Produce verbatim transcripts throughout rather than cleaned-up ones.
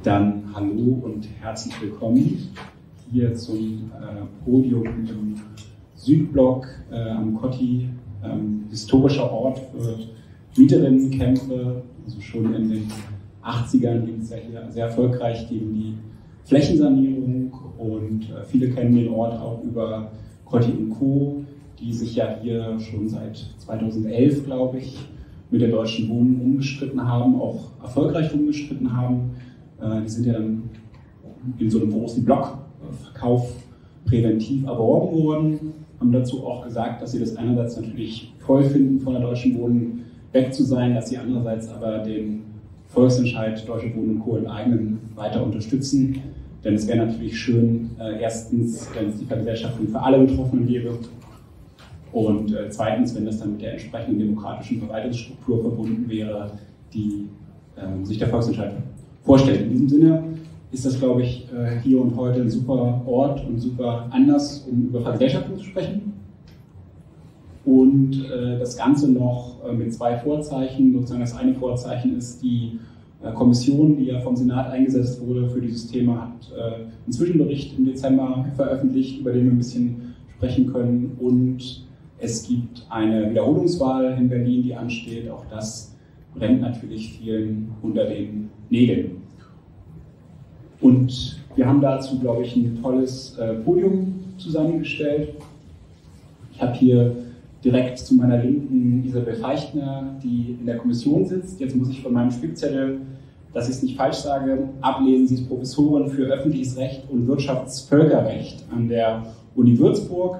Dann hallo und herzlich willkommen hier zum äh, Podium im Südblock äh, am Kotti, ähm, historischer Ort für Mieterinnenkämpfe. Also schon in den achtzigern ging es ja hier sehr erfolgreich gegen die Flächensanierung und äh, viele kennen den Ort auch über Kotti und Co., die sich ja hier schon seit zweitausendelf, glaube ich, mit der Deutschen Wohnen umgestritten haben, auch erfolgreich umgestritten haben. Äh, die sind ja dann in so einem großen Blockverkauf präventiv erworben worden, haben dazu auch gesagt, dass sie das einerseits natürlich toll finden, von der Deutschen Wohnen weg zu sein, dass sie andererseits aber den Volksentscheid Deutsche Wohnen und Co. im eigenen weiter unterstützen. Denn es wäre natürlich schön, äh, erstens, wenn es die Vergesellschaftung für alle Betroffenen gäbe und äh, zweitens, wenn das dann mit der entsprechenden demokratischen Verwaltungsstruktur verbunden wäre, die äh, sich der Volksentscheid vorstellt. In diesem Sinne ist das, glaube ich, äh, hier und heute ein super Ort und super Anlass, um über Vergesellschaftung zu sprechen. Und äh, das Ganze noch äh, mit zwei Vorzeichen. Sozusagen das eine Vorzeichen ist die äh, Kommission, die ja vom Senat eingesetzt wurde für dieses Thema, hat äh, einen Zwischenbericht im Dezember veröffentlicht, über den wir ein bisschen sprechen können. Und es gibt eine Wiederholungswahl in Berlin, die ansteht. Auch das brennt natürlich vielen unter den Nägeln. Und wir haben dazu, glaube ich, ein tolles äh, Podium zusammengestellt. Ich habe hier direkt zu meiner Linken Isabel Feichtner, die in der Kommission sitzt. Jetzt muss ich von meinem Spickzettel, dass ich es nicht falsch sage, ablesen. Sie ist Professorin für öffentliches Recht und Wirtschaftsvölkerrecht an der Uni Würzburg.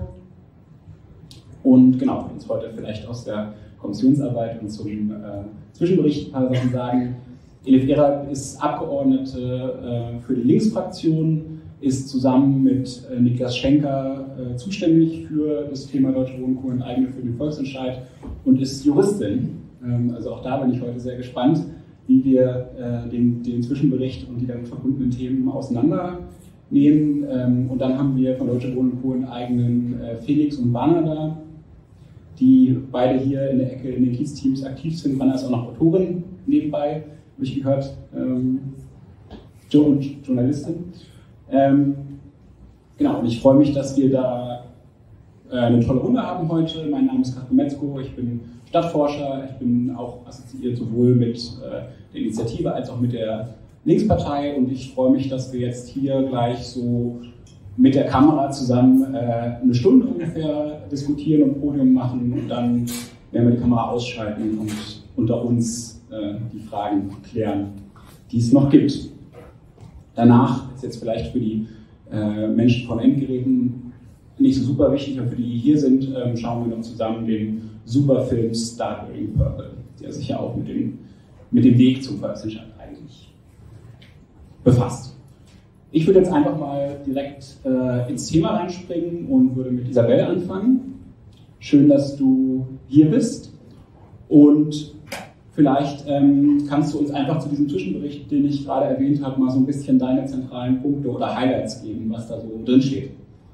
Und genau, für uns heute vielleicht aus der Kommissionsarbeit und zum äh, Zwischenbericht ein paar Sachen sagen. Elif Eralp ist Abgeordnete äh, für die Linksfraktion, ist zusammen mit äh, Niklas Schenker äh, zuständig für das Thema Deutsche Wohnen Co. enteignen für den Volksentscheid und ist Juristin. Ähm, also auch da bin ich heute sehr gespannt, wie wir äh, den, den Zwischenbericht und die damit verbundenen Themen auseinandernehmen. Ähm, und dann haben wir von Deutsche Wohnen Co. enteignen äh, Felix und Banner da, die beide hier in der Ecke in den Kiez-Teams aktiv sind. Banner ist auch noch Autorin nebenbei, habe ich gehört, ähm, und Journalistin. Ähm, genau, und ich freue mich, dass wir da äh, eine tolle Runde haben heute. Mein Name ist Kasper Metzko, ich bin Stadtforscher, ich bin auch assoziiert sowohl mit äh, der Initiative als auch mit der Linkspartei und ich freue mich, dass wir jetzt hier gleich so mit der Kamera zusammen äh, eine Stunde ungefähr diskutieren und Podium machen und dann werden wir die Kamera ausschalten und unter uns äh, die Fragen klären, die es noch gibt. Danach ist jetzt vielleicht für die äh, Menschen von Endgeräten nicht so super wichtig, aber für die, die hier sind, ähm, schauen wir noch zusammen den Superfilm Startling Purple, der sich ja auch mit dem, mit dem Weg zum Volksentscheid eigentlich befasst. Ich würde jetzt einfach mal direkt äh, ins Thema reinspringen und würde mit Isabel anfangen. Schön, dass du hier bist und vielleicht ähm, kannst du uns einfach zu diesem Zwischenbericht, den ich gerade erwähnt habe, mal so ein bisschen deine zentralen Punkte oder Highlights geben, was da so drin steht.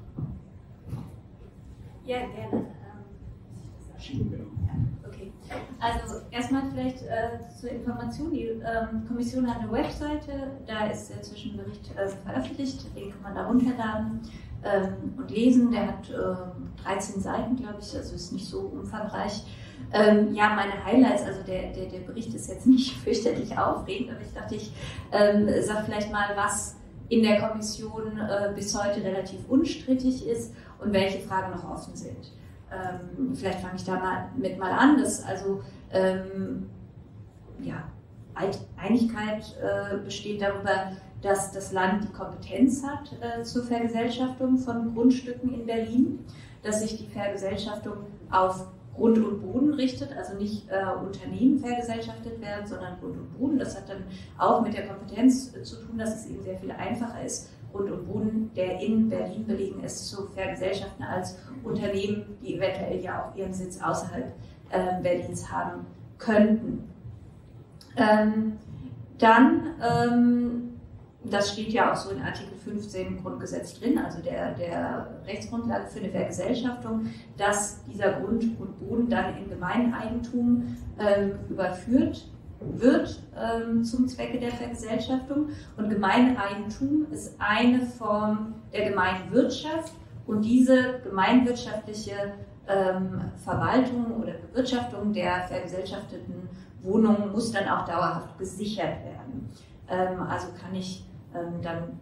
Ja, gerne. Schieben wir. Okay. Also erstmal vielleicht äh, zur Information. Die ähm, Kommission hat eine Webseite, da ist der Zwischenbericht äh, veröffentlicht, den kann man da runterladen ähm, und lesen. Der hat äh, dreizehn Seiten, glaube ich, also ist nicht so umfangreich. Ähm, ja, meine Highlights, also der, der, der Bericht ist jetzt nicht fürchterlich aufregend, aber ich dachte, ich ähm, sage vielleicht mal, was in der Kommission äh, bis heute relativ unstrittig ist und welche Fragen noch offen sind. Ähm, vielleicht fange ich da mal mit mal an, dass also ähm, ja, Einigkeit äh, besteht darüber, dass das Land die Kompetenz hat äh, zur Vergesellschaftung von Grundstücken in Berlin, dass sich die Vergesellschaftung auf Grund und Boden richtet, also nicht äh, Unternehmen vergesellschaftet werden, sondern Grund und Boden. Das hat dann auch mit der Kompetenz äh, zu tun, dass es eben sehr viel einfacher ist, Grund und Boden, der in Berlin belegen ist, zu vergesellschaften als Unternehmen, die eventuell ja auch ihren Sitz außerhalb äh, Berlins haben könnten. Ähm, dann, ähm, das steht ja auch so in Artikel fünfzehn im Grundgesetz drin, also der, der Rechtsgrundlage für eine Vergesellschaftung, dass dieser Grund und Boden dann in Gemeineigentum ähm, überführt wird ähm, zum Zwecke der Vergesellschaftung. Und Gemeineigentum ist eine Form der Gemeinwirtschaft und diese gemeinwirtschaftliche ähm, Verwaltung oder Bewirtschaftung der vergesellschafteten Wohnungen muss dann auch dauerhaft gesichert werden. Ähm, also kann ich ähm, dann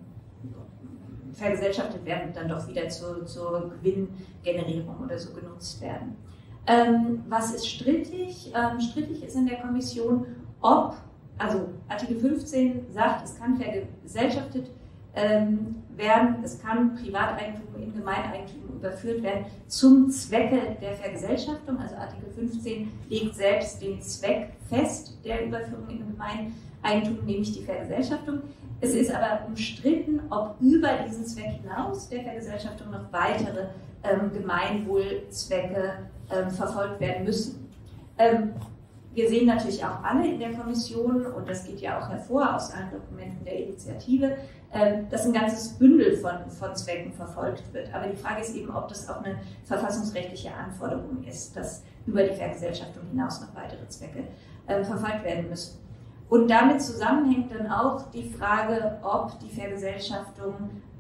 vergesellschaftet werden und dann doch wieder zur, zur Gewinngenerierung oder so genutzt werden. Ähm, was ist strittig? Ähm, strittig ist in der Kommission, ob, also Artikel fünfzehn sagt, es kann vergesellschaftet ähm, werden, es kann Privateigentum in Gemeineigentum überführt werden zum Zwecke der Vergesellschaftung. Also Artikel fünfzehn legt selbst den Zweck fest der Überführung in Gemeineigentum, nämlich die Vergesellschaftung. Es ist aber umstritten, ob über diesen Zweck hinaus der Vergesellschaftung noch weitere ähm, Gemeinwohlzwecke ähm, verfolgt werden müssen. Ähm, wir sehen natürlich auch alle in der Kommission, und das geht ja auch hervor aus allen Dokumenten der Initiative, ähm, dass ein ganzes Bündel von, von Zwecken verfolgt wird. Aber die Frage ist eben, ob das auch eine verfassungsrechtliche Anforderung ist, dass über die Vergesellschaftung hinaus noch weitere Zwecke ähm, verfolgt werden müssen. Und damit zusammenhängt dann auch die Frage, ob die Vergesellschaftung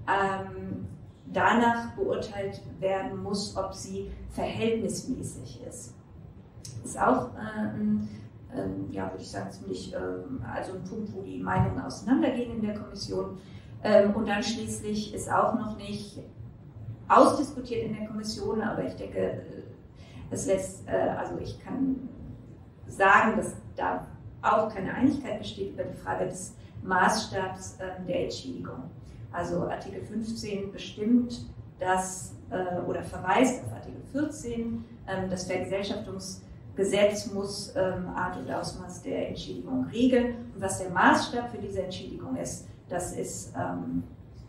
ähm, danach beurteilt werden muss, ob sie verhältnismäßig ist. Das ist auch, ähm, ähm, ja, würde ich sagen, ziemlich, ähm, also ein Punkt, wo die Meinungen auseinandergehen in der Kommission. Ähm, und dann schließlich ist auch noch nicht ausdiskutiert in der Kommission, aber ich denke, es lässt, äh, also ich kann sagen, dass da auch keine Einigkeit besteht über die Frage des Maßstabs äh, der Entschädigung. Also Artikel fünfzehn bestimmt, dass, äh, oder verweist auf Artikel vierzehn, äh, das Vergesellschaftungsgesetz muss ähm, Art und Ausmaß der Entschädigung regeln. Und was der Maßstab für diese Entschädigung ist, das ist ähm,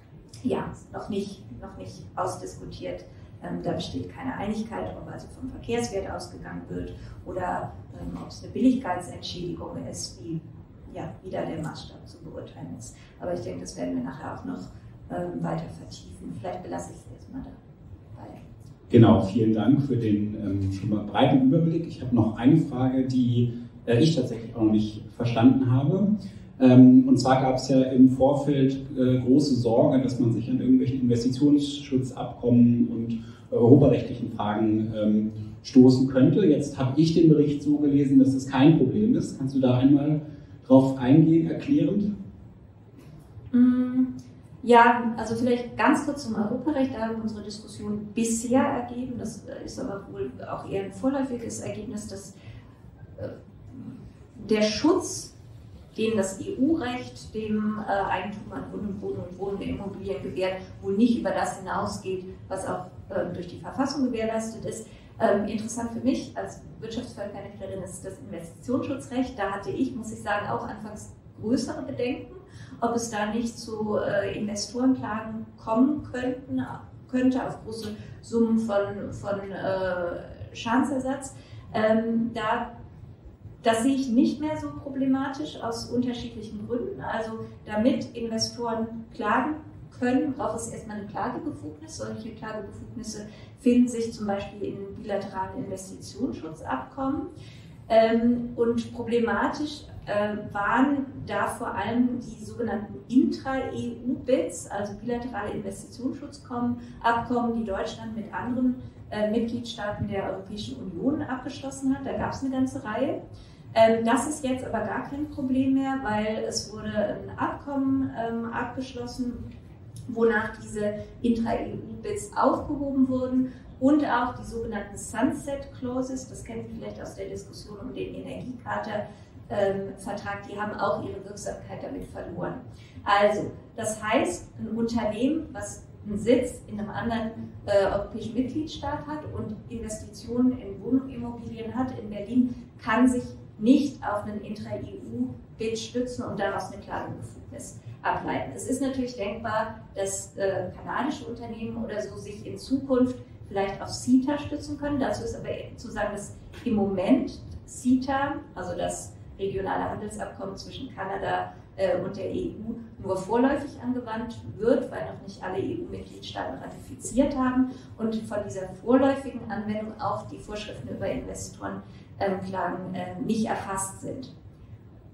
ja, noch nicht, noch nicht ausdiskutiert. Ähm, da besteht keine Einigkeit, ob also vom Verkehrswert ausgegangen wird oder ähm, ob es eine Billigkeitsentschädigung ist, wie ja, wieder der Maßstab zu beurteilen ist. Aber ich denke, das werden wir nachher auch noch ähm, weiter vertiefen. Vielleicht belasse ich es erstmal dabei. Genau, vielen Dank für den ähm, schon mal breiten Überblick. Ich habe noch eine Frage, die äh, ich tatsächlich auch noch nicht verstanden habe. Ähm, und zwar gab es ja im Vorfeld äh, große Sorge, dass man sich an irgendwelchen Investitionsschutzabkommen und europarechtlichen Fragen ähm, stoßen könnte. Jetzt habe ich den Bericht so gelesen, dass das kein Problem ist. Kannst du da einmal drauf eingehen, erklärend? Ja, also vielleicht ganz kurz zum Europarecht. Da haben unsere Diskussion bisher ergeben, das ist aber wohl auch eher ein vorläufiges Ergebnis, dass äh, der Schutz, den das E U-Recht dem äh, Eigentum an Grund und Boden und wohnende Immobilien gewährt, wohl nicht über das hinausgeht, was auch äh, durch die Verfassung gewährleistet ist. Ähm, interessant für mich als Wirtschaftsvölkerrechtlerin ist das Investitionsschutzrecht. Da hatte ich, muss ich sagen, auch anfangs größere Bedenken, ob es da nicht zu äh, Investorenklagen kommen könnten, könnte auf große Summen von, von äh, Schadensersatz. Ähm, da Das sehe ich nicht mehr so problematisch aus unterschiedlichen Gründen. Also damit Investoren klagen können, braucht es erstmal eine Klagebefugnis. Solche Klagebefugnisse finden sich zum Beispiel in bilateralen Investitionsschutzabkommen. Und problematisch waren da vor allem die sogenannten Intra-E U-B I Ds, also bilaterale Investitionsschutzabkommen, die Deutschland mit anderen Mitgliedstaaten der Europäischen Union abgeschlossen hat. Da gab es eine ganze Reihe. Das ist jetzt aber gar kein Problem mehr, weil es wurde ein Abkommen ähm, abgeschlossen, wonach diese Intra-E U-B I Ds aufgehoben wurden und auch die sogenannten Sunset Clauses, das kennen Sie vielleicht aus der Diskussion um den Energiecharta-Vertrag, ähm, die haben auch ihre Wirksamkeit damit verloren. Also, das heißt, ein Unternehmen, was einen Sitz in einem anderen äh, europäischen Mitgliedstaat hat und Investitionen in Wohnimmobilien hat in Berlin, kann sich nicht auf einen Intra-E U-B I D stützen und daraus eine Klagebefugnis ableiten. Es ist natürlich denkbar, dass äh, kanadische Unternehmen oder so sich in Zukunft vielleicht auf CETA stützen können. Dazu ist aber zu sagen, dass im Moment CETA, also das regionale Handelsabkommen zwischen Kanada äh, und der E U, nur vorläufig angewandt wird, weil noch nicht alle E U-Mitgliedstaaten ratifiziert haben und von dieser vorläufigen Anwendung auch die Vorschriften über Investorenklagen äh, nicht erfasst sind.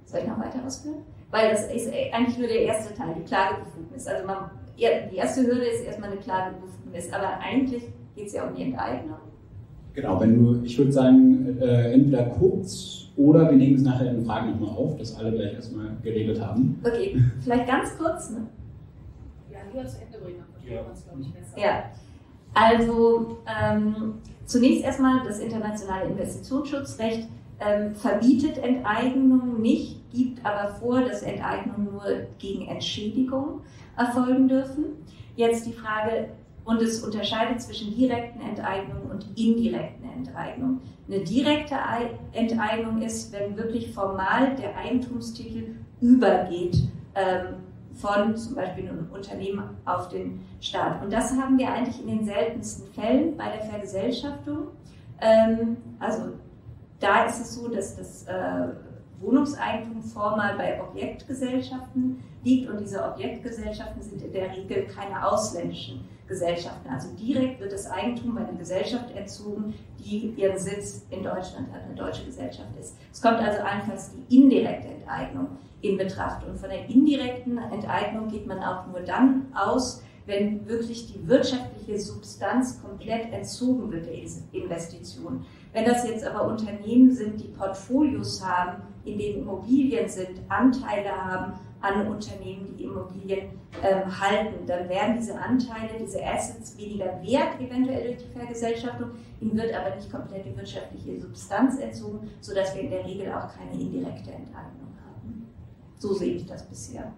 Soll ich noch weiter ausführen? Weil das ist eigentlich nur der erste Teil, die Klagebefugnis. Also man, die erste Hürde ist erstmal eine Klagebefugnis, aber eigentlich geht es ja um die Enteignung. Genau, wenn du, ich würde sagen, äh, entweder kurz oder wir nehmen es nachher in den Fragen nochmal auf, dass alle gleich erstmal geredet haben. Okay, vielleicht ganz kurz, ne? Ja, lieber zu Ende bringen, dann versteht man es, glaube ich, besser. Ja, also ähm, zunächst erstmal das internationale Investitionsschutzrecht ähm, verbietet Enteignung nicht, gibt aber vor, dass Enteignungen nur gegen Entschädigung erfolgen dürfen. Jetzt die Frage, und es unterscheidet zwischen direkten Enteignungen und indirekten Enteignungen. Eine direkte Enteignung ist, wenn wirklich formal der Eigentumstitel übergeht ähm, von zum Beispiel einem Unternehmen auf den Staat. Und das haben wir eigentlich in den seltensten Fällen bei der Vergesellschaftung. Ähm, also da ist es so, dass das äh, Wohnungseigentum formal bei Objektgesellschaften liegt und diese Objektgesellschaften sind in der Regel keine ausländischen Gesellschaften. Also direkt wird das Eigentum bei einer Gesellschaft entzogen, die ihren Sitz in Deutschland hat, eine deutsche Gesellschaft ist. Es kommt also allenfalls die indirekte Enteignung in Betracht. Und von der indirekten Enteignung geht man auch nur dann aus, wenn wirklich die wirtschaftliche Substanz komplett entzogen wird der Investition. Wenn das jetzt aber Unternehmen sind, die Portfolios haben, in denen Immobilien sind, Anteile haben an Unternehmen, die Immobilien ähm, halten, dann werden diese Anteile, diese Assets weniger wert, eventuell durch die Vergesellschaftung, ihnen wird aber nicht komplett die wirtschaftliche Substanz entzogen, sodass wir in der Regel auch keine indirekte Enteignung haben. So sehe ich das bisher.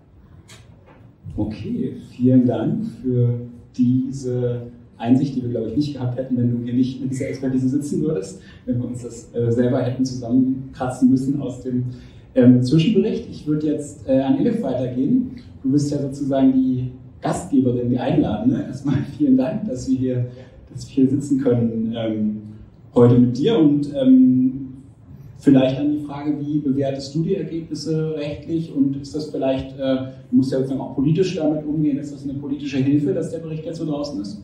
Okay, vielen Dank für diese Einsicht, die wir, glaube ich, nicht gehabt hätten, wenn du hier nicht mit dieser Expertise sitzen würdest, wenn wir uns das äh, selber hätten zusammenkratzen müssen aus dem ähm, Zwischenbericht. Ich würde jetzt äh, an Elif weitergehen. Du bist ja sozusagen die Gastgeberin, die Einladende. Erstmal vielen Dank, dass wir hier, dass wir hier sitzen können ähm, heute mit dir und ähm, vielleicht dann die Frage, wie bewertest du die Ergebnisse rechtlich und ist das vielleicht, äh, du musst ja sozusagen auch politisch damit umgehen, ist das eine politische Hilfe, dass der Bericht jetzt so draußen ist?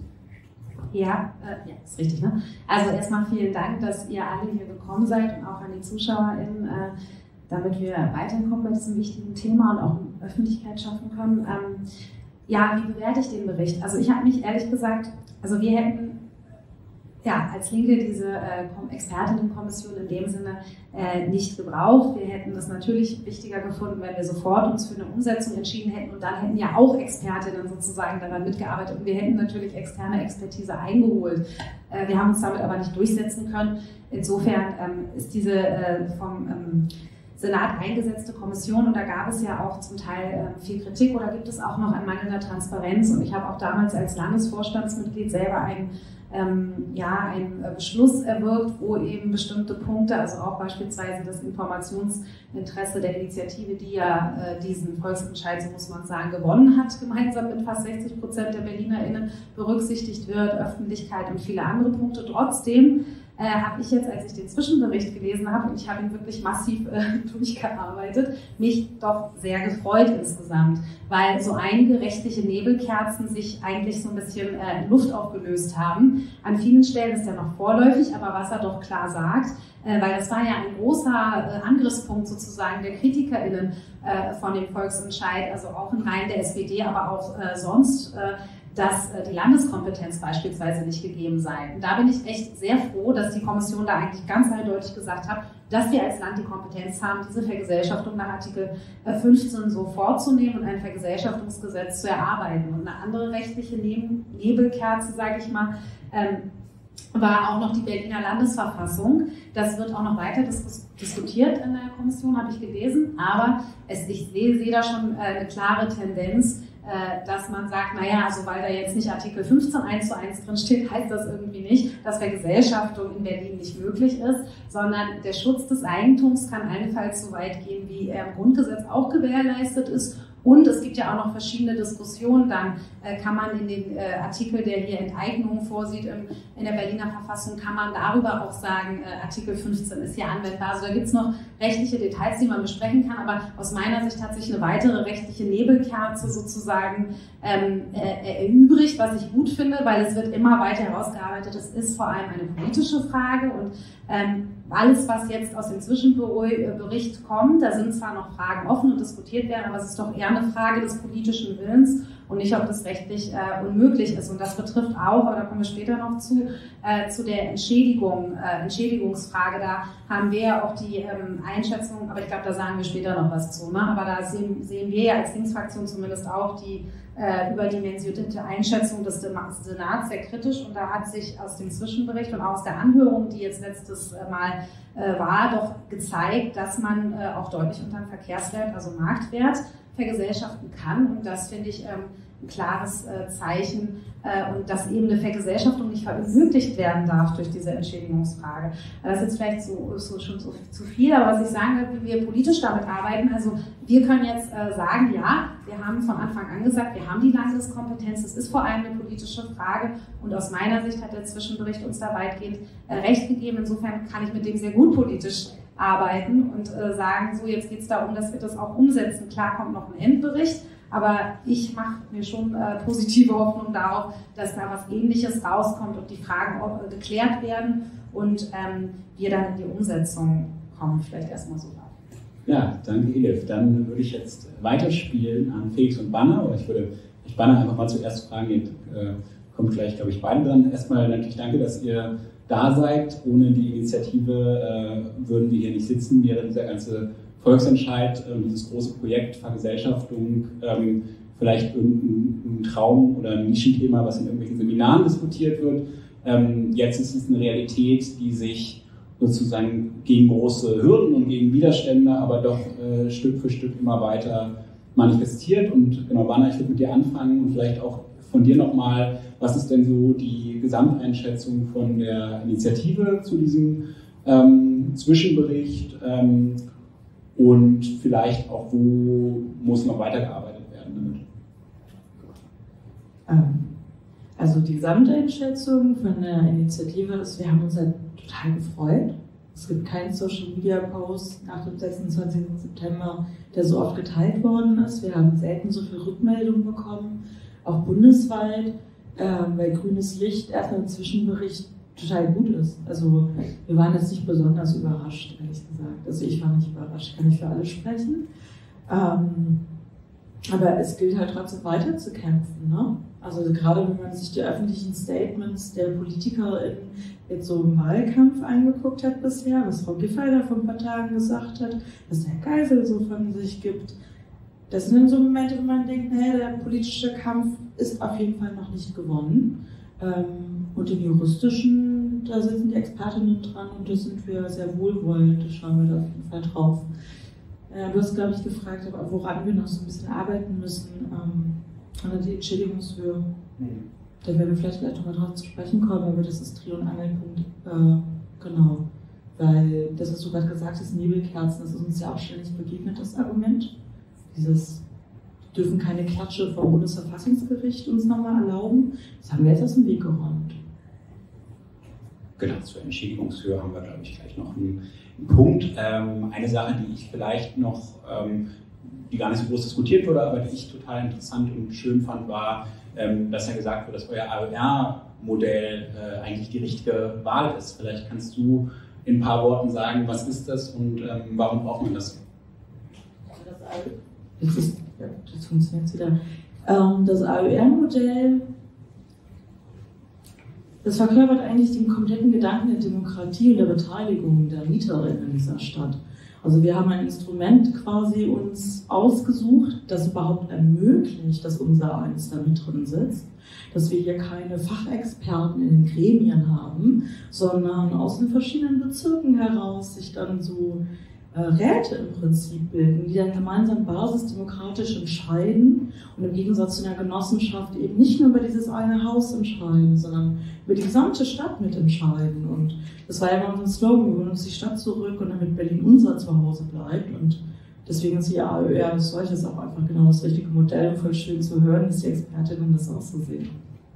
Ja, äh, ja, ist richtig. Ne? Also erstmal vielen Dank, dass ihr alle hier gekommen seid und auch an die ZuschauerInnen, äh, damit wir weiterkommen bei diesem wichtigen Thema und auch Öffentlichkeit schaffen können. Ähm, ja, wie bewerte ich den Bericht? Also ich habe mich ehrlich gesagt, also wir hätten ja, als Linke diese äh, Expertinnenkommission in dem Sinne äh, nicht gebraucht. Wir hätten das natürlich wichtiger gefunden, wenn wir sofort uns für eine Umsetzung entschieden hätten und dann hätten ja auch Expertinnen sozusagen daran mitgearbeitet und wir hätten natürlich externe Expertise eingeholt. Äh, wir haben uns damit aber nicht durchsetzen können. Insofern ähm, ist diese äh, vom ähm, Senat eingesetzte Kommission und da gab es ja auch zum Teil äh, viel Kritik oder gibt es auch noch an mangelnder Transparenz und ich habe auch damals als Landesvorstandsmitglied selber einen Ähm, ja, einen Beschluss erwirkt, wo eben bestimmte Punkte, also auch beispielsweise das Informationsinteresse der Initiative, die ja äh, diesen Volksentscheid, so muss man sagen, gewonnen hat, gemeinsam mit fast sechzig Prozent der BerlinerInnen berücksichtigt wird, Öffentlichkeit und viele andere Punkte. Trotzdem äh, habe ich jetzt, als ich den Zwischenbericht gelesen habe, und ich habe ihn wirklich massiv äh, durchgearbeitet, mich doch sehr gefreut insgesamt, weil so einige rechtliche Nebelkerzen sich eigentlich so ein bisschen äh, in Luft aufgelöst haben. An vielen Stellen ist er noch vorläufig, aber was er doch klar sagt, äh, weil das war ja ein großer äh, Angriffspunkt sozusagen der KritikerInnen äh, von dem Volksentscheid, also auch in Reihen der S P D, aber auch äh, sonst, äh, dass die Landeskompetenz beispielsweise nicht gegeben sei. Und da bin ich echt sehr froh, dass die Kommission da eigentlich ganz eindeutig gesagt hat, dass wir als Land die Kompetenz haben, diese Vergesellschaftung nach Artikel fünfzehn so vorzunehmen und ein Vergesellschaftungsgesetz zu erarbeiten. Und eine andere rechtliche Nebelkerze, sage ich mal, ähm, war auch noch die Berliner Landesverfassung. Das wird auch noch weiter dis diskutiert in der Kommission, habe ich gelesen. Aber es, ich sehe, sehe da schon äh, eine klare Tendenz, dass man sagt, naja, also weil da jetzt nicht Artikel fünfzehn eins zu eins drin steht, heißt das irgendwie nicht, dass Vergesellschaftung in Berlin nicht möglich ist, sondern der Schutz des Eigentums kann allenfalls so weit gehen, wie er im Grundgesetz auch gewährleistet ist. Und es gibt ja auch noch verschiedene Diskussionen, dann äh, kann man in den äh, Artikel, der hier Enteignungen vorsieht im, in der Berliner Verfassung, kann man darüber auch sagen, äh, Artikel fünfzehn ist hier anwendbar. Also da gibt es noch rechtliche Details, die man besprechen kann, aber aus meiner Sicht hat sich eine weitere rechtliche Nebelkerze sozusagen ähm, äh, erübrigt, was ich gut finde, weil es wird immer weiter herausgearbeitet. Es ist vor allem eine politische Frage und ähm, alles, was jetzt aus dem Zwischenbericht kommt, da sind zwar noch Fragen offen und diskutiert werden, aber es ist doch eher eine Frage des politischen Willens und nicht, ob das rechtlich äh, unmöglich ist. Und das betrifft auch, aber da kommen wir später noch zu, äh, zu der Entschädigung, äh, Entschädigungsfrage. Da haben wir ja auch die ähm, Einschätzung, aber ich glaube, da sagen wir später noch was zu. Ne? Aber da sehen, sehen wir ja als Linksfraktion zumindest auch die äh, überdimensionierte Einschätzung des Senats sehr kritisch. Und da hat sich aus dem Zwischenbericht und auch aus der Anhörung, die jetzt letztes Mal äh, war, doch gezeigt, dass man äh, auch deutlich unter dem Verkehrswert, also Marktwert, vergesellschaften kann. Und das finde ich ähm, ein klares äh, Zeichen äh, und dass eben eine Vergesellschaftung nicht verunmöglicht werden darf durch diese Entschädigungsfrage. Das ist jetzt vielleicht so, so schon so, zu viel, aber was ich sagen will, wie wir politisch damit arbeiten, also wir können jetzt äh, sagen, ja, wir haben von Anfang an gesagt, wir haben die Landeskompetenz, es ist vor allem eine politische Frage und aus meiner Sicht hat der Zwischenbericht uns da weitgehend äh, recht gegeben. Insofern kann ich mit dem sehr gut politisch arbeiten und äh, sagen, so jetzt geht es darum, dass wir das auch umsetzen. Klar kommt noch ein Endbericht, aber ich mache mir schon äh, positive Hoffnung darauf, dass da was Ähnliches rauskommt und die Fragen auch äh, geklärt werden und ähm, wir dann in die Umsetzung kommen. Vielleicht erstmal so weit. Ja, danke Elif. Dann würde ich jetzt weiterspielen an Felix und Banner, oder ich würde ich Banner einfach mal zuerst fragen, ihr äh, kommt gleich, glaube ich, beide dran. Erstmal natürlich danke, dass ihr da seid. Ohne die Initiative äh, würden wir hier nicht sitzen, wäre dieser ganze Volksentscheid, äh, dieses große Projekt Vergesellschaftung, ähm, vielleicht irgendein ein Traum oder ein Nischenthema, was in irgendwelchen Seminaren diskutiert wird. Ähm, jetzt ist es eine Realität, die sich sozusagen gegen große Hürden und gegen Widerstände, aber doch äh, Stück für Stück immer weiter manifestiert. Und genau, Banner, ich würde mit dir anfangen und vielleicht auch von dir nochmal, was ist denn so die Gesamteinschätzung von der Initiative zu diesem ähm, Zwischenbericht ähm, und vielleicht auch, wo muss noch weitergearbeitet werden damit? Also die Gesamteinschätzung von der Initiative ist, wir haben uns halt total gefreut. Es gibt keinen Social Media Post nach dem sechsundzwanzigsten September, der so oft geteilt worden ist. Wir haben selten so viel Rückmeldungen bekommen, auch bundesweit, äh, weil grünes Licht erstmal im Zwischenbericht total gut ist. Also wir waren jetzt nicht besonders überrascht, ehrlich gesagt. Also ich war nicht überrascht, kann ich für alle sprechen. Ähm, aber es gilt halt trotzdem weiter zu kämpfen, ne? Also gerade wenn man sich die öffentlichen Statements der PolitikerInnen jetzt so im Wahlkampf angeguckt hat bisher, was Frau Giffey da vor ein paar Tagen gesagt hat, was der Herr Geisel so von sich gibt, das sind dann so Momente, wo man denkt, naja, der politische Kampf ist auf jeden Fall noch nicht gewonnen. Und im juristischen, da sitzen die Expertinnen dran und da sind wir sehr wohlwollend, da schauen wir da auf jeden Fall drauf. Du hast, glaube ich, gefragt, woran wir noch so ein bisschen arbeiten müssen. Oder die Entschädigungshöhe. Mhm. Da werden wir vielleicht gleich nochmal drauf zu sprechen kommen, aber das ist Dreh- und Angelpunkt. Äh, genau. Weil das, was du gerade gesagt hast, Nebelkerzen, das ist uns ja auch ständig begegnet, das Argument. Dieses, wir dürfen keine Klatsche vom Bundesverfassungsgericht uns nochmal erlauben. Das haben wir jetzt aus dem Weg geräumt. Genau, zur Entschädigungshöhe haben wir, glaube ich, gleich noch einen, einen Punkt. Ähm, eine Sache, die ich vielleicht noch ähm, die gar nicht so groß diskutiert wurde, aber die ich total interessant und schön fand, war, ähm, dass ja gesagt wurde, dass euer A O R-Modell äh, eigentlich die richtige Wahl ist. Vielleicht kannst du in ein paar Worten sagen, was ist das und ähm, warum braucht man das? Das, ist, ja, das funktioniert wieder. Ähm, das A O R-Modell, das verkörpert eigentlich den kompletten Gedanken der Demokratie und der Beteiligung der Mieterinnen in dieser Stadt. Also wir haben ein Instrument quasi uns ausgesucht, das überhaupt ermöglicht, dass unser Eins da mit drin sitzt, dass wir hier keine Fachexperten in den Gremien haben, sondern aus den verschiedenen Bezirken heraus sich dann so äh, Räte im Prinzip bilden, die dann gemeinsam basisdemokratisch entscheiden und im Gegensatz zu einer Genossenschaft eben nicht nur über dieses eine Haus entscheiden, sondern über die gesamte Stadt mitentscheiden. Und das war ja immer unser Slogan, wir wollen uns die Stadt zurück und damit Berlin unser Zuhause bleibt. Und deswegen ist die A O R als solches auch einfach genau das richtige Modell und voll schön zu hören, dass die Expertinnen das auch so sehen.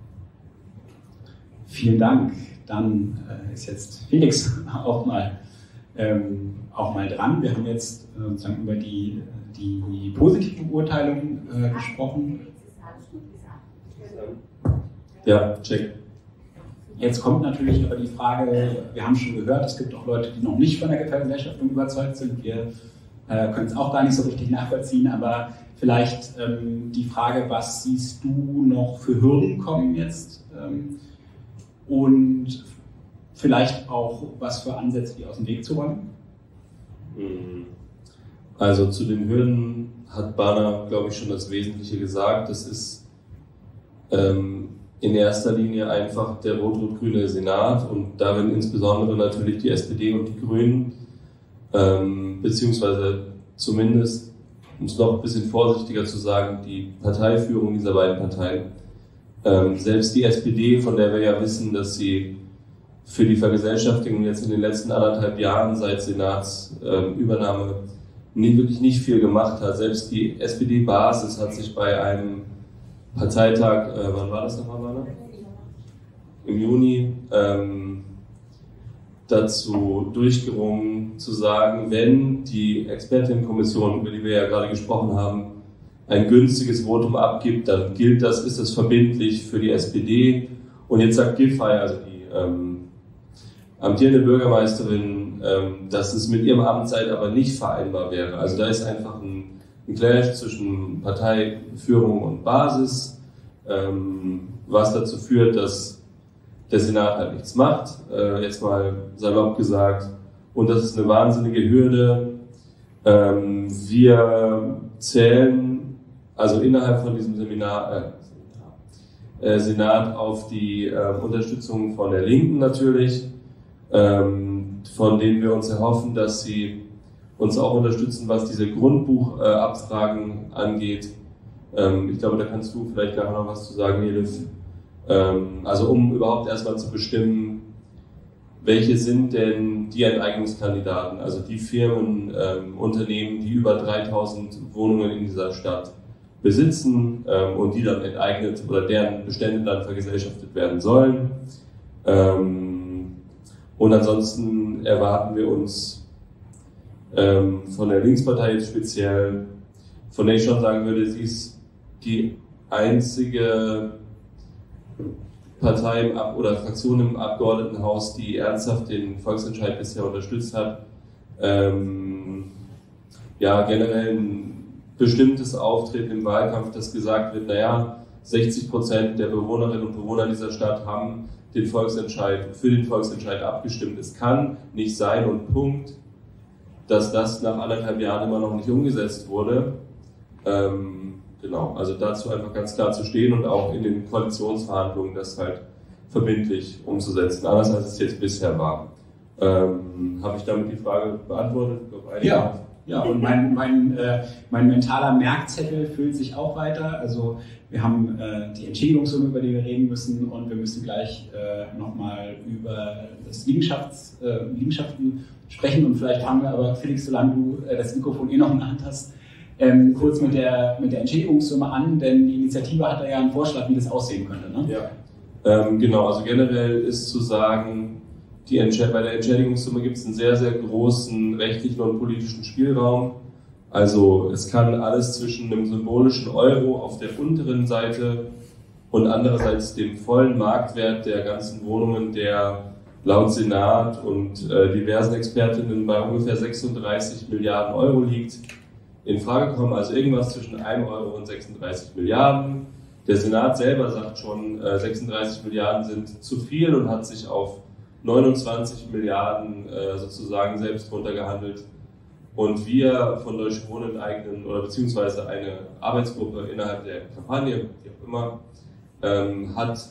Vielen Dank. Dann äh, ist jetzt Felix auch mal, ähm, auch mal dran. Wir haben jetzt äh, sozusagen über die, die positive Beurteilung äh, gesprochen. Ja, check. Jetzt kommt natürlich aber die Frage, wir haben schon gehört, es gibt auch Leute, die noch nicht von der Vergesellschaftung überzeugt sind. Wir äh, können es auch gar nicht so richtig nachvollziehen, aber vielleicht ähm, die Frage, was siehst du noch für Hürden kommen jetzt? Ähm, und vielleicht auch, was für Ansätze die aus dem Weg zu räumen? Also zu den Hürden hat Bana, glaube ich, schon das Wesentliche gesagt. Das ist ähm, in erster Linie einfach der rot-rot-grüne Senat und darin insbesondere natürlich die S P D und die Grünen, ähm, beziehungsweise zumindest, um es noch ein bisschen vorsichtiger zu sagen, die Parteiführung dieser beiden Parteien. Ähm, selbst die S P D, von der wir ja wissen, dass sie für die Vergesellschaftung jetzt in den letzten anderthalb Jahren seit Senatsübernahme ähm, nie, wirklich nicht viel gemacht hat. Selbst die S P D-Basis hat sich bei einem Parteitag, äh, wann war das nochmal, Mann? Im Juni, ähm, dazu durchgerungen zu sagen, wenn die Expertinnenkommission, über die wir ja gerade gesprochen haben, ein günstiges Votum abgibt, dann gilt das, ist das verbindlich für die S P D. Und jetzt sagt Giffey, also die ähm, amtierende Bürgermeisterin, ähm, dass es mit ihrem Amtszeit aber nicht vereinbar wäre. Also da ist einfach ein ein Clash zwischen Parteiführung und Basis, ähm, was dazu führt, dass der Senat halt nichts macht, äh, jetzt mal salopp gesagt, und das ist eine wahnsinnige Hürde. Ähm, wir zählen also innerhalb von diesem Seminar, äh, äh, Senat auf die äh, Unterstützung von der Linken natürlich, ähm, von denen wir uns erhoffen, dass sie uns auch unterstützen, was diese Grundbuchabfragen äh, angeht. Ähm, ich glaube, da kannst du vielleicht nachher noch was zu sagen, Elif. Ähm, also um überhaupt erstmal zu bestimmen, welche sind denn die Enteignungskandidaten, also die Firmen, ähm, Unternehmen, die über dreitausend Wohnungen in dieser Stadt besitzen ähm, und die dann enteignet oder deren Bestände dann vergesellschaftet werden sollen. Ähm, und ansonsten erwarten wir uns Ähm, von der Linkspartei jetzt speziell, von der ich schon sagen würde, sie ist die einzige Partei im Ab- oder Fraktion im Abgeordnetenhaus, die ernsthaft den Volksentscheid bisher unterstützt hat. Ähm, ja, generell ein bestimmtes Auftreten im Wahlkampf, das gesagt wird, naja, sechzig Prozent der Bewohnerinnen und Bewohner dieser Stadt haben den Volksentscheid, für den Volksentscheid abgestimmt. Es kann nicht sein und Punkt, dass das nach anderthalb Jahren immer noch nicht umgesetzt wurde. Ähm, genau, also dazu einfach ganz klar zu stehen und auch in den Koalitionsverhandlungen das halt verbindlich umzusetzen, anders als es jetzt bisher war. Ähm, Habe ich damit die Frage beantwortet? Ja, ja, und mein, mein, äh, mein mentaler Merkzettel füllt sich auch weiter. Also wir haben äh, die Entschädigungssumme, über die wir reden müssen, und wir müssen gleich äh, nochmal über das Liegenschafts, äh, Liegenschaften sprechen, und vielleicht haben wir aber, Felix, solange du äh, das Mikrofon eh noch in der Hand hast, ähm, kurz mit der, mit der Entschädigungssumme an, denn die Initiative hat da ja einen Vorschlag, wie das aussehen könnte. Ne? Ja. Ähm, genau, also generell ist zu sagen, die Entsch- bei der Entschädigungssumme gibt es einen sehr, sehr großen rechtlichen und politischen Spielraum. Also es kann alles zwischen einem symbolischen Euro auf der unteren Seite und andererseits dem vollen Marktwert der ganzen Wohnungen, der laut Senat und äh, diversen Expertinnen bei ungefähr sechsunddreißig Milliarden Euro liegt, in Frage kommen. Also irgendwas zwischen einem Euro und sechsunddreißig Milliarden. Der Senat selber sagt schon, äh, sechsunddreißig Milliarden sind zu viel und hat sich auf neunundzwanzig Milliarden äh, sozusagen selbst runtergehandelt. Und wir von Deutsche Wohnen enteignen, oder beziehungsweise eine Arbeitsgruppe innerhalb der Kampagne, wie auch immer, ähm, hat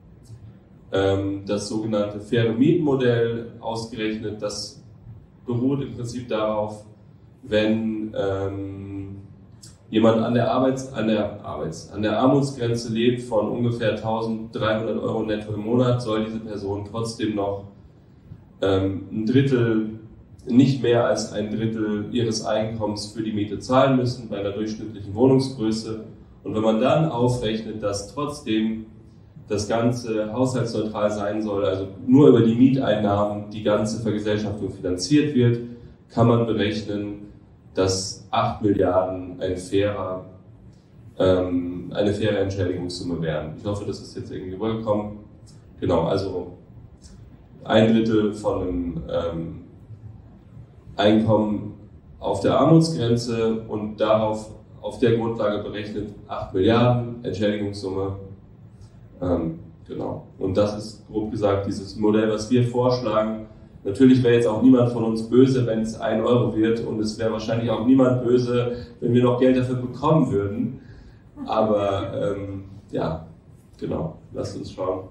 ähm, das sogenannte faire Mietmodell ausgerechnet. Das beruht im Prinzip darauf, wenn ähm, jemand an der Arbeits-, an der Arbeits-, an der Armutsgrenze lebt von ungefähr eintausenddreihundert Euro netto im Monat, soll diese Person trotzdem noch ähm, ein Drittel, nicht mehr als ein Drittel ihres Einkommens für die Miete zahlen müssen bei einer durchschnittlichen Wohnungsgröße. Und wenn man dann aufrechnet, dass trotzdem das Ganze haushaltsneutral sein soll, also nur über die Mieteinnahmen die ganze Vergesellschaftung finanziert wird, kann man berechnen, dass acht Milliarden ein fairer, ähm, eine faire Entschädigungssumme wären. Ich hoffe, das ist jetzt irgendwie rübergekommen. genau, also ein Drittel von einem ähm, Einkommen auf der Armutsgrenze und darauf auf der Grundlage berechnet acht Milliarden Entschädigungssumme. Ähm, genau. Und das ist grob gesagt dieses Modell, was wir vorschlagen. Natürlich wäre jetzt auch niemand von uns böse, wenn es ein Euro wird, und es wäre wahrscheinlich auch niemand böse, wenn wir noch Geld dafür bekommen würden. Aber ähm, ja, genau, lasst uns schauen.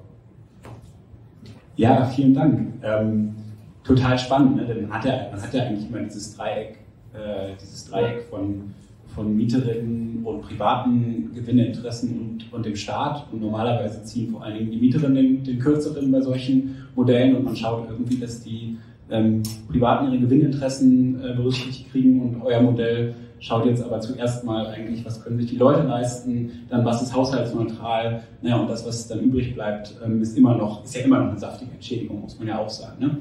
Ja, vielen Dank. Ähm, total spannend, ne? Denn man hat, ja, man hat ja eigentlich immer dieses Dreieck, äh, dieses Dreieck von, von Mieterinnen und privaten Gewinninteressen und, und dem Staat. Und normalerweise ziehen vor allen Dingen die Mieterinnen den, den kürzeren bei solchen Modellen, und man schaut irgendwie, dass die ähm, Privaten ihre Gewinninteressen äh, berücksichtigt kriegen, und euer Modell schaut jetzt aber zuerst mal eigentlich, was können sich die Leute leisten, dann was ist haushaltsneutral, naja, und das, was dann übrig bleibt, ähm, ist immer noch, ist ja immer noch eine saftige Entschädigung, muss man ja auch sagen. Ne?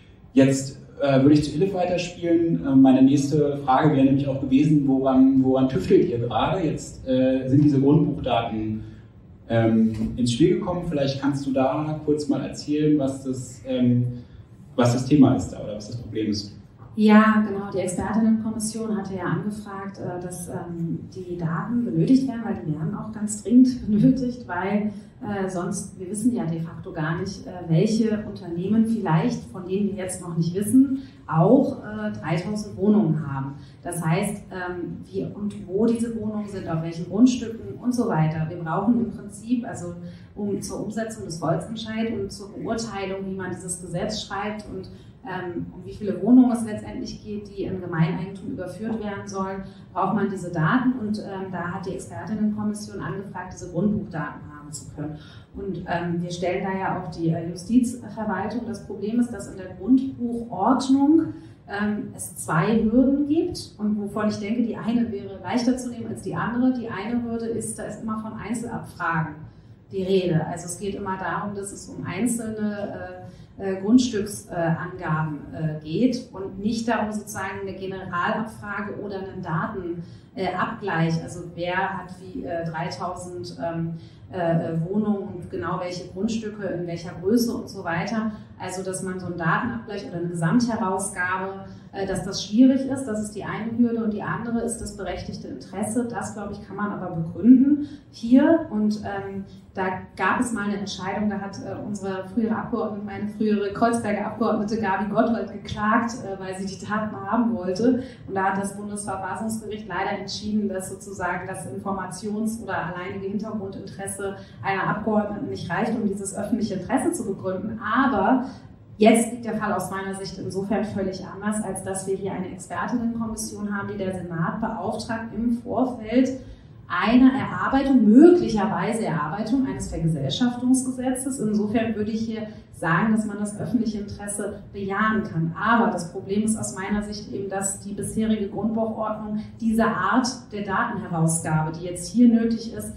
Jetzt äh, würde ich zu Elif weiterspielen. Äh, meine nächste Frage wäre nämlich auch gewesen, woran, woran tüftelt ihr gerade? Jetzt äh, sind diese Grundbuchdaten ähm, ins Spiel gekommen. Vielleicht kannst du da kurz mal erzählen, was das, ähm, was das Thema ist da oder was das Problem ist. Ja, genau. Die Expertinnenkommission hatte ja angefragt, dass ähm, die Daten benötigt werden, weil die werden auch ganz dringend benötigt, weil äh, sonst, wir wissen ja de facto gar nicht, äh, welche Unternehmen vielleicht, von denen wir jetzt noch nicht wissen, auch äh, dreitausend Wohnungen haben. Das heißt, ähm, wie und wo diese Wohnungen sind, auf welchen Grundstücken und so weiter. Wir brauchen im Prinzip, also um zur Umsetzung des Volksentscheids und zur Beurteilung, wie man dieses Gesetz schreibt und ähm, um wie viele Wohnungen es letztendlich geht, die in Gemeineigentum überführt werden sollen, braucht man diese Daten, und ähm, da hat die Expertinnenkommission angefragt, diese Grundbuchdaten haben zu können. Und ähm, wir stellen da ja auch die äh, Justizverwaltung. Das Problem ist, dass in der Grundbuchordnung ähm, es zwei Hürden gibt, und wovon ich denke, die eine wäre leichter zu nehmen als die andere. Die eine Hürde ist, da ist immer von Einzelabfragen die Rede. Also es geht immer darum, dass es um einzelne äh, Äh, Grundstücksangaben äh, geht und nicht darum, sozusagen eine Generalabfrage oder einen Datenabgleich, äh, also wer hat wie äh, dreitausend ähm, äh, Wohnungen und genau welche Grundstücke in welcher Größe und so weiter. Also dass man so einen Datenabgleich oder eine Gesamtherausgabe, äh, dass das schwierig ist, das ist die eine Hürde, und die andere ist das berechtigte Interesse. Das, glaube ich, kann man aber begründen hier, und ähm, da gab es mal eine Entscheidung, da hat äh, unsere frühere Abgeordnete, meine frühere Kreuzberger Abgeordnete Gabi Gottwald geklagt, äh, weil sie die Daten haben wollte. Und da hat das Bundesverfassungsgericht leider entschieden, dass sozusagen das Informations- oder alleinige Hintergrundinteresse einer Abgeordneten nicht reicht, um dieses öffentliche Interesse zu begründen. Aber jetzt liegt der Fall aus meiner Sicht insofern völlig anders, als dass wir hier eine Expertinnenkommission haben, die der Senat beauftragt, im Vorfeld eine Erarbeitung, möglicherweise Erarbeitung eines Vergesellschaftungsgesetzes. Insofern würde ich hier sagen, dass man das öffentliche Interesse bejahen kann. Aber das Problem ist aus meiner Sicht eben, dass die bisherige Grundbuchordnung diese Art der Datenherausgabe, die jetzt hier nötig ist,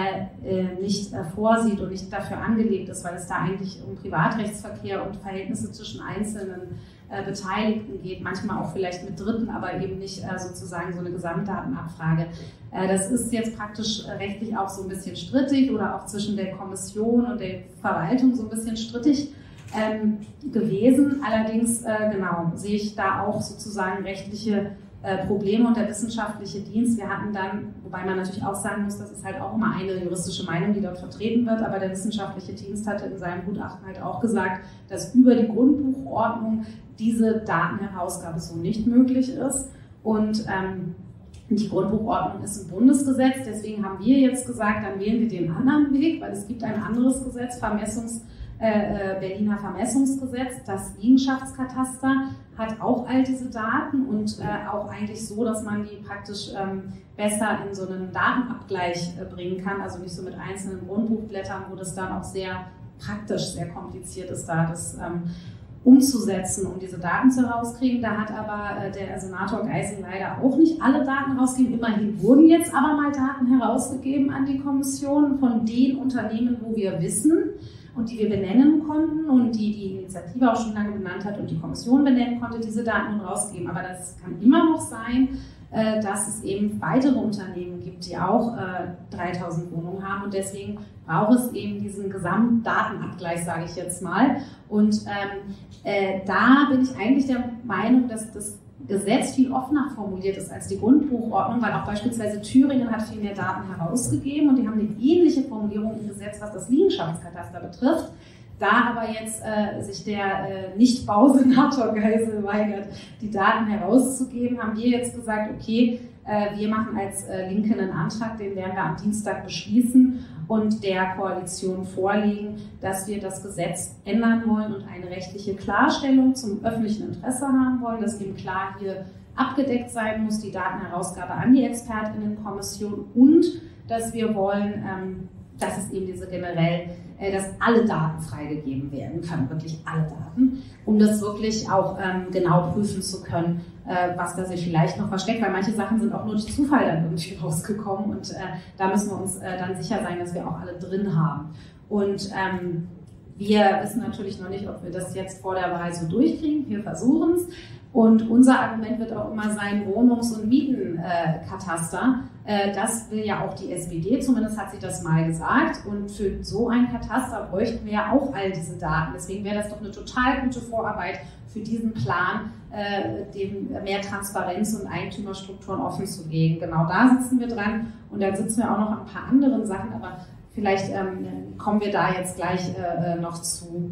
äh, nicht äh, vorsieht und nicht dafür angelegt ist, weil es da eigentlich um Privatrechtsverkehr und Verhältnisse zwischen einzelnen äh, Beteiligten geht, manchmal auch vielleicht mit Dritten, aber eben nicht äh, sozusagen so eine Gesamtdatenabfrage. Äh, das ist jetzt praktisch äh, rechtlich auch so ein bisschen strittig oder auch zwischen der Kommission und der Verwaltung so ein bisschen strittig ähm, gewesen. Allerdings, äh, genau, sehe ich da auch sozusagen rechtliche Probleme, und der wissenschaftliche Dienst. Wir hatten dann, wobei man natürlich auch sagen muss, das ist halt auch immer eine juristische Meinung, die dort vertreten wird, aber der wissenschaftliche Dienst hatte in seinem Gutachten halt auch gesagt, dass über die Grundbuchordnung diese Datenherausgabe so nicht möglich ist. Und ähm, die Grundbuchordnung ist ein Bundesgesetz, deswegen haben wir jetzt gesagt, dann wählen wir den anderen Weg, weil es gibt ein anderes Gesetz, Vermessungs Äh, Berliner Vermessungsgesetz, das Liegenschaftskataster hat auch all diese Daten, und äh, auch eigentlich so, dass man die praktisch ähm, besser in so einen Datenabgleich äh, bringen kann, also nicht so mit einzelnen Grundbuchblättern, wo das dann auch sehr praktisch, sehr kompliziert ist, da das ähm, umzusetzen, um diese Daten zu herauskriegen. Da hat aber äh, der Senator Geisel leider auch nicht alle Daten herausgegeben. Immerhin wurden jetzt aber mal Daten herausgegeben an die Kommission von den Unternehmen, wo wir wissen, und die wir benennen konnten und die die Initiative auch schon lange benannt hat und die Kommission benennen konnte, diese Daten nun rausgeben. Aber das kann immer noch sein, äh, dass es eben weitere Unternehmen gibt, die auch äh, dreitausend Wohnungen haben und deswegen braucht es eben diesen Gesamtdatenabgleich, sage ich jetzt mal. Und ähm, äh, da bin ich eigentlich der Meinung, dass das Gesetz viel offener formuliert ist als die Grundbuchordnung, weil auch beispielsweise Thüringen hat viel mehr Daten herausgegeben und die haben eine ähnliche Formulierung im Gesetz, was das Liegenschaftskataster betrifft. Da aber jetzt äh, sich der äh, Nicht-Bausenator Geisel weigert, die Daten herauszugeben, haben wir jetzt gesagt, okay, äh, wir machen als äh, Linke einen Antrag, den werden wir am Dienstag beschließen und der Koalition vorlegen, dass wir das Gesetz ändern wollen und eine rechtliche Klarstellung zum öffentlichen Interesse haben wollen, dass eben klar hier abgedeckt sein muss, die Datenherausgabe an die ExpertInnenkommission und dass wir wollen, ähm, dass es eben diese generell, äh, dass alle Daten freigegeben werden können, wirklich alle Daten, um das wirklich auch ähm, genau prüfen zu können, äh, was da sich vielleicht noch versteckt, weil manche Sachen sind auch nur durch Zufall dann irgendwie rausgekommen und äh, da müssen wir uns äh, dann sicher sein, dass wir auch alle drin haben. Und ähm, wir wissen natürlich noch nicht, ob wir das jetzt vor der Wahl so durchkriegen, wir versuchen es. Und unser Argument wird auch immer sein, Wohnungs- und Mietenkataster. Äh, das will ja auch die S P D, zumindest hat sie das mal gesagt. Und für so ein Kataster bräuchten wir ja auch all diese Daten. Deswegen wäre das doch eine total gute Vorarbeit für diesen Plan, äh, dem mehr Transparenz und Eigentümerstrukturen offen zu legen. Genau da sitzen wir dran. Und dann sitzen wir auch noch an ein paar anderen Sachen, aber vielleicht ähm, kommen wir da jetzt gleich äh, noch zu.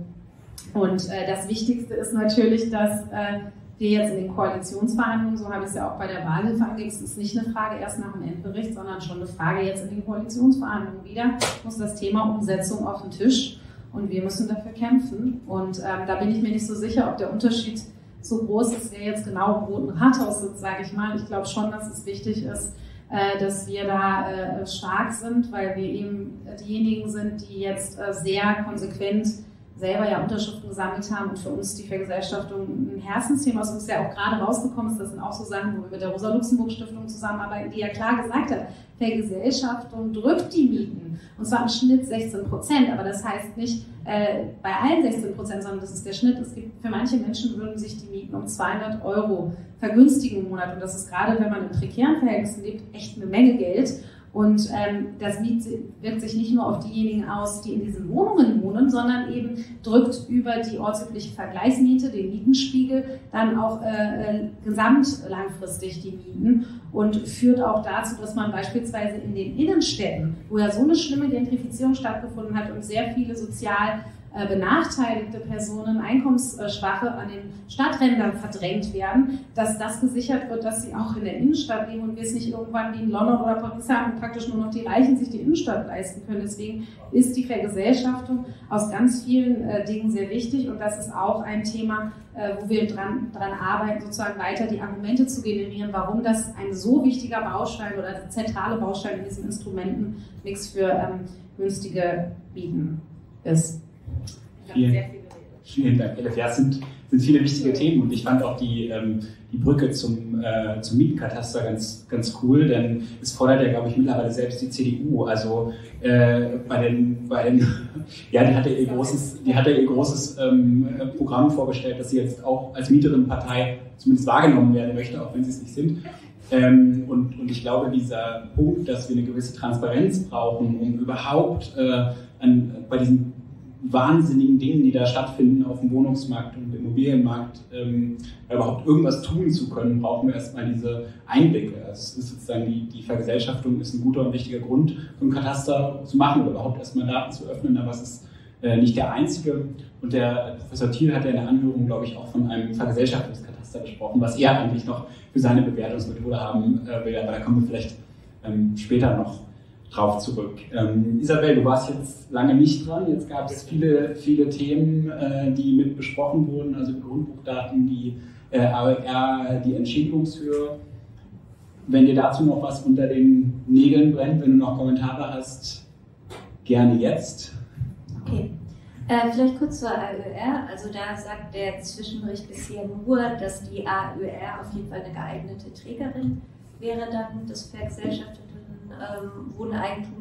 Und äh, das Wichtigste ist natürlich, dass äh, wir jetzt in den Koalitionsverhandlungen, so habe ich es ja auch bei der Wahlhilfe angelegt, es ist nicht eine Frage erst nach dem Endbericht, sondern schon eine Frage jetzt in den Koalitionsverhandlungen wieder, muss das Thema Umsetzung auf den Tisch und wir müssen dafür kämpfen. Und ähm, da bin ich mir nicht so sicher, ob der Unterschied so groß ist, wer jetzt genau im Roten Rathaus sitzt, sage ich mal. Ich glaube schon, dass es wichtig ist, äh, dass wir da äh, stark sind, weil wir eben diejenigen sind, die jetzt äh, sehr konsequent selber ja Unterschriften gesammelt haben und für uns die Vergesellschaftung ein Herzensthema ist, uns ja auch gerade rausgekommen ist, das sind auch so Sachen, wo wir mit der Rosa-Luxemburg-Stiftung zusammenarbeiten, die ja klar gesagt hat, Vergesellschaftung drückt die Mieten und zwar im Schnitt sechzehn Prozent, aber das heißt nicht äh, bei allen sechzehn Prozent, sondern das ist der Schnitt. Es gibt, für manche Menschen würden sich die Mieten um zweihundert Euro vergünstigen im Monat und das ist gerade, wenn man in prekären Verhältnissen lebt, echt eine Menge Geld. Und ähm, das wirkt sich nicht nur auf diejenigen aus, die in diesen Wohnungen wohnen, sondern eben drückt über die ortsübliche Vergleichsmiete, den Mietenspiegel, dann auch äh, gesamt langfristig die Mieten und führt auch dazu, dass man beispielsweise in den Innenstädten, wo ja so eine schlimme Gentrifizierung stattgefunden hat und sehr viele sozial äh, benachteiligte Personen, Einkommensschwache an den Stadträndern verdrängt werden, dass das gesichert wird, dass sie auch in der Innenstadt leben und wir es nicht irgendwann wie in London oder Paris haben und praktisch nur noch die Reichen sich die Innenstadt leisten können. Deswegen ist die Vergesellschaftung aus ganz vielen äh, Dingen sehr wichtig und das ist auch ein Thema, äh, wo wir dran, dran arbeiten, sozusagen weiter die Argumente zu generieren, warum das ein so wichtiger Baustein oder ein zentraler Baustein in diesem Instrumentenmix für ähm, günstige Mieten ist. Vielen, vielen Dank, Elif. Ja, es sind, sind viele wichtige Themen und ich fand auch die, ähm, die Brücke zum, äh, zum Mietenkataster ganz, ganz cool, denn es fordert ja, glaube ich, mittlerweile selbst die C D U. Also äh, bei den, bei den ja, die hat ja ihr großes, die hat ja ihr großes ähm, Programm vorgestellt, dass sie jetzt auch als Mieterinnenpartei zumindest wahrgenommen werden möchte, auch wenn sie es nicht sind. Ähm, und, und ich glaube, dieser Punkt, dass wir eine gewisse Transparenz brauchen, um überhaupt äh, an, bei diesen wahnsinnigen Dingen, die da stattfinden auf dem Wohnungsmarkt und im Immobilienmarkt, ähm, überhaupt irgendwas tun zu können, brauchen wir erstmal diese Einblicke. Es ist sozusagen die, die Vergesellschaftung ist ein guter und wichtiger Grund, so ein Kataster zu machen oder überhaupt erstmal Daten zu öffnen, aber es ist äh, nicht der einzige. Und der Professor Thiel hat ja in der Anhörung, glaube ich, auch von einem Vergesellschaftungskataster gesprochen, was er eigentlich noch für seine Bewertungsmethode haben äh, will, aber da kommen wir vielleicht ähm, später noch drauf zurück. Ähm, Isabel, du warst jetzt lange nicht dran. Jetzt gab es viele, viele Themen, äh, die mit besprochen wurden, also Grundbuchdaten, die äh, A O R, die Entschädigungshöhe. Wenn dir dazu noch was unter den Nägeln brennt, wenn du noch Kommentare hast, gerne jetzt. Okay. Äh, vielleicht kurz zur A Ö R. Also da sagt der Zwischenbericht bisher nur, dass die A Ö R auf jeden Fall eine geeignete Trägerin wäre dann des vergesellschafteten ähm, Wohneigentums.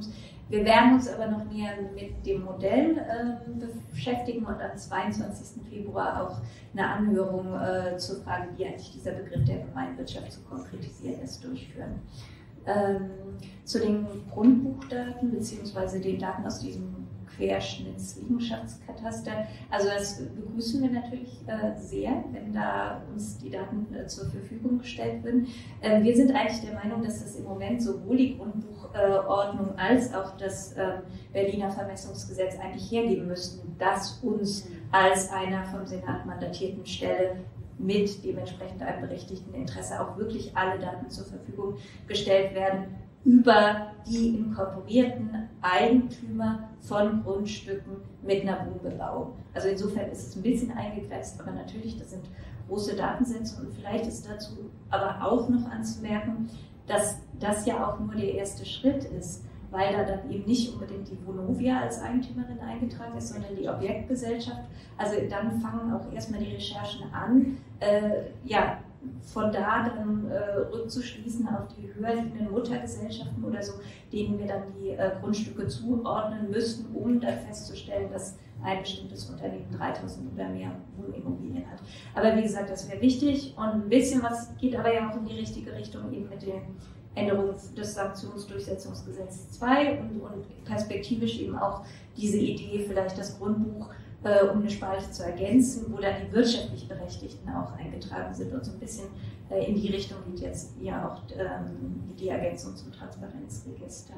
Wir werden uns aber noch näher mit dem Modell äh, beschäftigen und am zweiundzwanzigsten Februar auch eine Anhörung äh, zur Frage, wie eigentlich dieser Begriff der Gemeinwirtschaft zu konkretisieren ist, durchführen. Ähm, zu den Grundbuchdaten bzw. den Daten aus diesem Querschnittsliegenschaftkataster. Also das begrüßen wir natürlich äh, sehr, wenn da uns die Daten äh, zur Verfügung gestellt werden. Äh, wir sind eigentlich der Meinung, dass das im Moment sowohl die Grundbuchordnung äh, als auch das äh, Berliner Vermessungsgesetz eigentlich hergeben müssten, dass uns als einer vom Senat mandatierten Stelle mit dementsprechend einem berechtigten Interesse auch wirklich alle Daten zur Verfügung gestellt werden über die inkorporierten Eigentümer von Grundstücken mit einer Wohnbebauung. Also insofern ist es ein bisschen eingegrenzt, aber natürlich, das sind große Datensätze und vielleicht ist dazu aber auch noch anzumerken, dass das ja auch nur der erste Schritt ist, weil da dann eben nicht unbedingt die Vonovia als Eigentümerin eingetragen ist, sondern die Objektgesellschaft. Also dann fangen auch erstmal die Recherchen an, äh, ja, von da dann äh, rückzuschließen auf die höher liegenden Muttergesellschaften oder so, denen wir dann die äh, Grundstücke zuordnen müssten, um dann festzustellen, dass ein bestimmtes Unternehmen dreitausend oder mehr Wohnimmobilien hat. Aber wie gesagt, das wäre wichtig und ein bisschen was geht aber ja auch in die richtige Richtung eben mit den Änderungen des Sanktionsdurchsetzungsgesetzes zwei und, und perspektivisch eben auch diese Idee, vielleicht das Grundbuch äh, um eine Spalte zu ergänzen, wo dann die wirtschaftlich Berechtigten auch eingetragen sind und so ein bisschen äh, in die Richtung geht jetzt ja auch ähm, die Ergänzung zum Transparenzregister.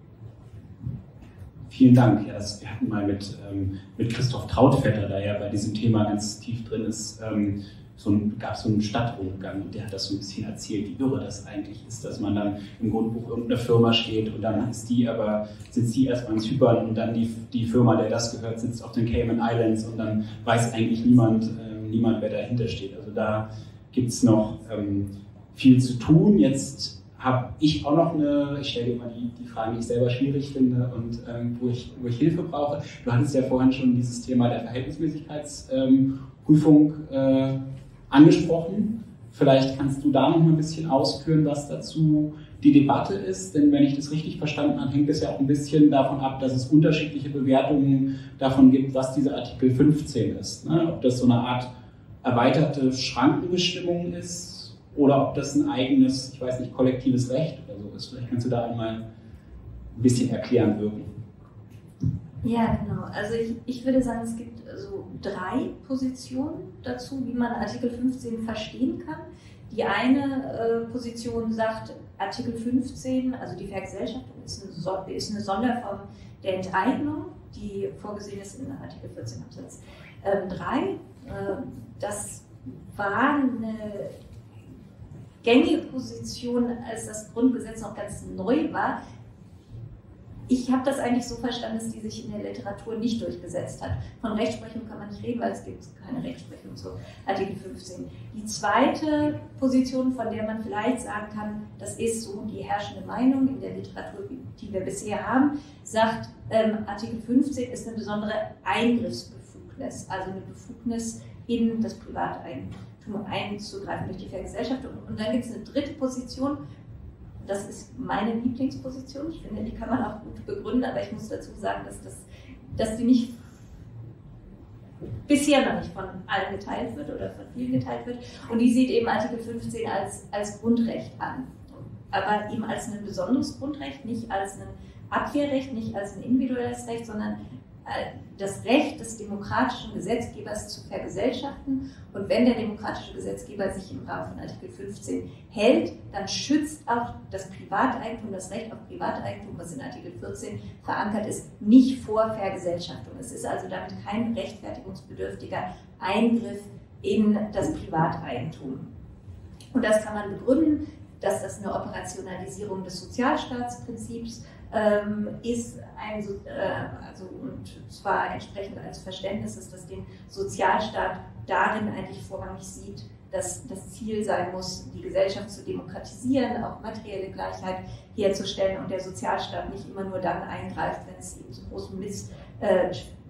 Vielen Dank. Ja, das, wir hatten mal mit, ähm, mit Christoph Trautvetter, der ja bei diesem Thema ganz tief drin ist, ähm, so ein, gab es so einen Stadtrundgang und der hat das so ein bisschen erzählt, wie irre das eigentlich ist, dass man dann im Grundbuch irgendeine Firma steht und dann ist die aber, sitzt die erstmal in Zypern und dann die, die Firma, der das gehört, sitzt auf den Cayman Islands und dann weiß eigentlich niemand, äh, niemand wer dahinter steht. Also da gibt es noch ähm, viel zu tun. Jetzt habe ich auch noch eine, ich stelle dir mal die, die Fragen, die ich selber schwierig finde und ähm, wo, ich, wo ich Hilfe brauche. Du hattest ja vorhin schon dieses Thema der Verhältnismäßigkeitsprüfung ähm, äh, angesprochen. Vielleicht kannst du da noch mal ein bisschen ausführen, was dazu die Debatte ist, denn wenn ich das richtig verstanden habe, hängt es ja auch ein bisschen davon ab, dass es unterschiedliche Bewertungen davon gibt, was dieser Artikel fünfzehn ist. Ne? Ob das so eine Art erweiterte Schrankenbestimmung ist oder ob das ein eigenes, ich weiß nicht, kollektives Recht oder so ist. Vielleicht kannst du da einmal ein bisschen erklären wirken. Ja, genau. Also ich, ich würde sagen, es gibt so drei Positionen dazu, wie man Artikel fünfzehn verstehen kann. Die eine äh, Position sagt, Artikel fünfzehn, also die Vergesellschaftung, ist eine, so ist eine Sonderform der Enteignung, die vorgesehen ist in Artikel vierzehn Absatz drei. Äh, das war eine gängige Position, als das Grundgesetz noch ganz neu war. Ich habe das eigentlich so verstanden, dass die sich in der Literatur nicht durchgesetzt hat. Von Rechtsprechung kann man nicht reden, weil es gibt keine Rechtsprechung zu Artikel fünfzehn. Die zweite Position, von der man vielleicht sagen kann, das ist so die herrschende Meinung in der Literatur, die wir bisher haben, sagt, ähm, Artikel fünfzehn ist eine besondere Eingriffsbefugnis, also eine Befugnis in das Privateigentum einzugreifen durch die Vergesellschaftung. Und dann gibt es eine dritte Position. Das ist meine Lieblingsposition. Ich finde, die kann man auch gut begründen, aber ich muss dazu sagen, dass, das, dass die nicht bisher noch nicht von allen geteilt wird oder von vielen geteilt wird. Und die sieht eben Artikel fünfzehn als, als Grundrecht an. Aber eben als ein besonderes Grundrecht, nicht als ein Abwehrrecht, nicht als ein individuelles Recht, sondern das Recht des demokratischen Gesetzgebers zu vergesellschaften. Und wenn der demokratische Gesetzgeber sich im Rahmen von Artikel fünfzehn hält, dann schützt auch das Privateigentum, das Recht auf Privateigentum, was in Artikel vierzehn verankert ist, nicht vor Vergesellschaftung. Es ist also damit kein rechtfertigungsbedürftiger Eingriff in das Privateigentum. Und das kann man begründen, dass das eine Operationalisierung des Sozialstaatsprinzips ähm, ist, ein, äh, also, und zwar entsprechend als Verständnis ist, dass den Sozialstaat darin eigentlich vorrangig sieht, dass das Ziel sein muss, die Gesellschaft zu demokratisieren, auch materielle Gleichheit herzustellen und der Sozialstaat nicht immer nur dann eingreift, wenn es eben zu großen Miss, äh,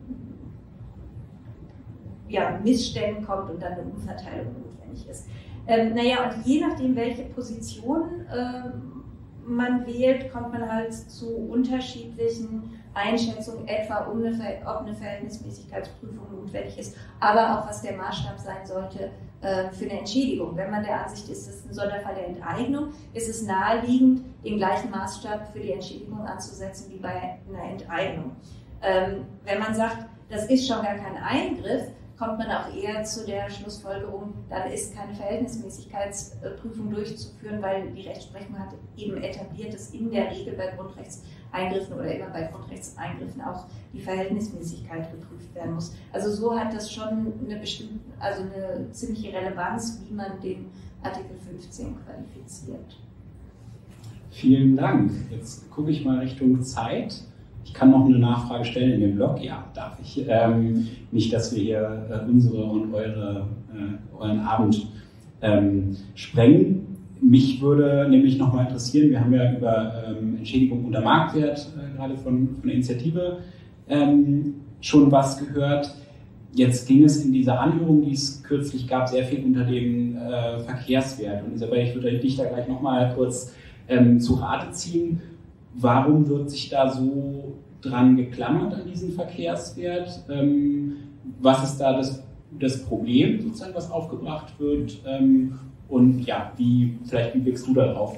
ja, Missständen kommt und dann eine Umverteilung notwendig ist. Ähm, naja, und je nachdem, welche Position ähm, man wählt, kommt man halt zu unterschiedlichen Einschätzungen, etwa um eine, ob eine Verhältnismäßigkeitsprüfung notwendig ist, aber auch was der Maßstab sein sollte äh, für eine Entschädigung. Wenn man der Ansicht ist, es ist ein Sonderfall der Enteignung, ist es naheliegend, den gleichen Maßstab für die Entschädigung anzusetzen wie bei einer Enteignung. Ähm, wenn man sagt, das ist schon gar kein Eingriff, kommt man auch eher zu der Schlussfolgerung, dann ist keine Verhältnismäßigkeitsprüfung durchzuführen, weil die Rechtsprechung hat eben etabliert, dass in der Regel bei Grundrechtseingriffen oder immer bei Grundrechtseingriffen auch die Verhältnismäßigkeit geprüft werden muss. Also so hat das schon eine bestimmte, also eine ziemliche Relevanz, wie man den Artikel fünfzehn qualifiziert. Vielen Dank. Jetzt gucke ich mal Richtung Zeit. Ich kann noch eine Nachfrage stellen in dem Blog. Ja, darf ich. Ähm, nicht, dass wir hier äh, unsere und eure, äh, euren Abend ähm, sprengen. Mich würde nämlich noch mal interessieren, wir haben ja über ähm, Entschädigung unter Marktwert äh, gerade von, von der Initiative ähm, schon was gehört. Jetzt ging es in dieser Anhörung, die es kürzlich gab, sehr viel unter dem äh, Verkehrswert. Und Isabel, ich würde dich da gleich noch mal kurz ähm, zu Rate ziehen. Warum wird sich da so dran geklammert an diesen Verkehrswert? Ähm, was ist da das, das Problem, sozusagen, was aufgebracht wird? Ähm, und ja, wie, vielleicht, wie blickst du da drauf?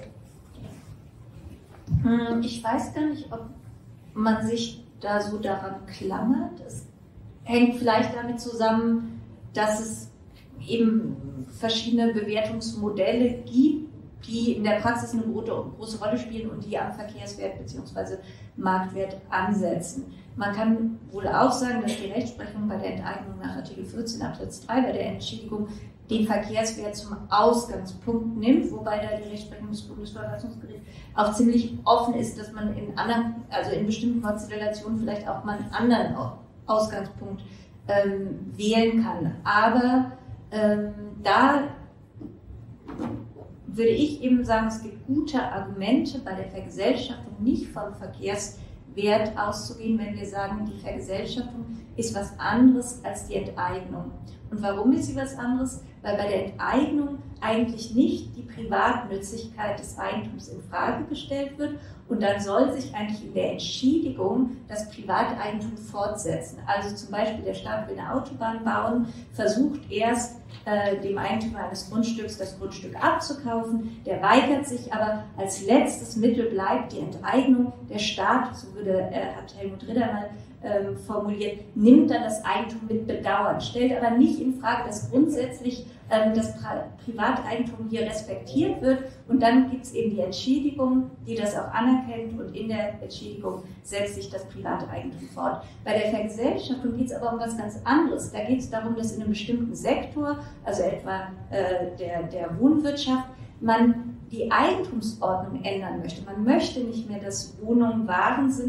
Ich weiß gar nicht, ob man sich da so daran klammert. Es hängt vielleicht damit zusammen, dass es eben verschiedene Bewertungsmodelle gibt, die in der Praxis eine große Rolle spielen und die am Verkehrswert bzw. Marktwert ansetzen. Man kann wohl auch sagen, dass die Rechtsprechung bei der Enteignung nach Artikel vierzehn Absatz drei bei der Entschädigung den Verkehrswert zum Ausgangspunkt nimmt, wobei da die Rechtsprechung des Bundesverfassungsgerichts auch ziemlich offen ist, dass man in anderen, also in bestimmten Konstellationen vielleicht auch mal einen anderen Ausgangspunkt ähm, wählen kann. Aber ähm, da würde ich eben sagen, es gibt gute Argumente bei der Vergesellschaftung nicht vom Verkehrswert auszugehen, wenn wir sagen, die Vergesellschaftung ist was anderes als die Enteignung. Und warum ist sie was anderes? Weil bei der Enteignung eigentlich nicht die Privatnützigkeit des Eigentums in Frage gestellt wird und dann soll sich eigentlich in der Entschädigung das Privateigentum fortsetzen. Also zum Beispiel der Staat will eine Autobahn bauen, versucht erst äh, dem Eigentümer eines Grundstücks das Grundstück abzukaufen, der weigert sich aber, als letztes Mittel bleibt die Enteignung. Der Staat, so würde, äh, hat Helmut Ritter mal ähm, formuliert, nimmt dann das Eigentum mit Bedauern, stellt aber nicht in Frage, dass grundsätzlich ähm, das Pri- Privateigentum hier respektiert wird und dann gibt es eben die Entschädigung, die das auch anerkennt und in der Entschädigung setzt sich das Privateigentum fort. Bei der Vergesellschaftung geht es aber um was ganz anderes. Da geht es darum, dass in einem bestimmten Sektor, also etwa äh, der, der Wohnwirtschaft, man die Eigentumsordnung ändern möchte. Man möchte nicht mehr, dass Wohnungen Waren sind.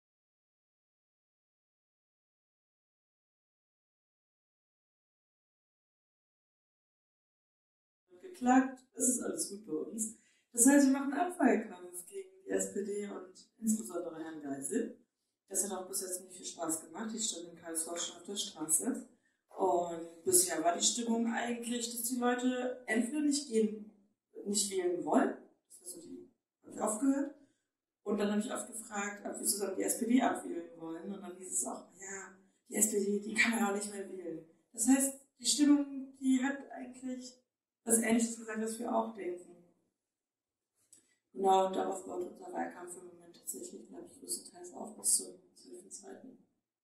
Geklagt, es ist alles gut bei uns. Das heißt, wir machen Abwahlkampf gegen die S P D und insbesondere Herrn Geisel. Das hat auch bis jetzt nicht viel Spaß gemacht. Ich stand in Karlsruhe schon auf der Straße. Und bisher war die Stimmung eigentlich, dass die Leute entweder nicht gehen, nicht wählen wollen. Also die habe ich aufgehört. Und dann habe ich oft gefragt, ob wir zusammen die S P D abwählen wollen. Und dann hieß es auch, ja, die S P D, die kann man auch nicht mehr wählen. Das heißt, die Stimmung, die hat eigentlich das Ähnliches gesagt, was wir auch denken. Genau, und darauf baut unser Wahlkampf im Moment tatsächlich, glaube ich, größtenteils auf bis zu, zu den Zeiten.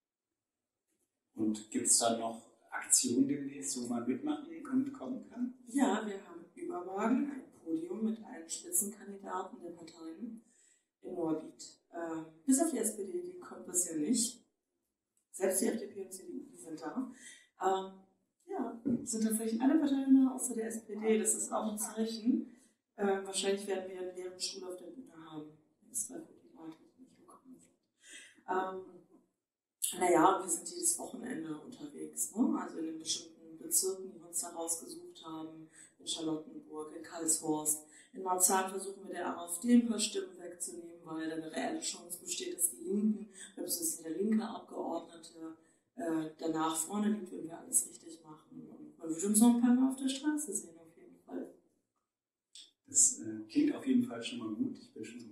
Und gibt es da noch Aktionen demnächst, wo man mitmachen und kommen kann? Ja, wir haben übermorgen ein Podium mit allen Spitzenkandidaten der Parteien in Moabit. Ähm, bis auf die S P D, die kommt bisher nicht. Selbst die F D P und C D U, die sind da. Ähm, Ja, sind tatsächlich alle Parteien da, außer der S P D. Das ist auch ein Zeichen. Ähm, wahrscheinlich werden wir einen leeren Stuhl auf der Bühne haben, wenn es zwei die Leute nicht gekommen sind. Ähm, naja, wir sind jedes Wochenende unterwegs, ne? Also in den bestimmten Bezirken, die wir uns da rausgesucht haben, in Charlottenburg, in Karlshorst. In Marzahn versuchen wir der AfD ein paar Stimmen wegzunehmen, weil da eine reelle Chance besteht, dass die Linken, beziehungsweise der linke Abgeordnete, äh, danach vorne liegt, wenn wir alles richtig machen. Und man würde uns noch ein paar Mal auf der Straße sehen, auf jeden Fall. Das äh, klingt auf jeden Fall schon mal gut. Ich bin schon so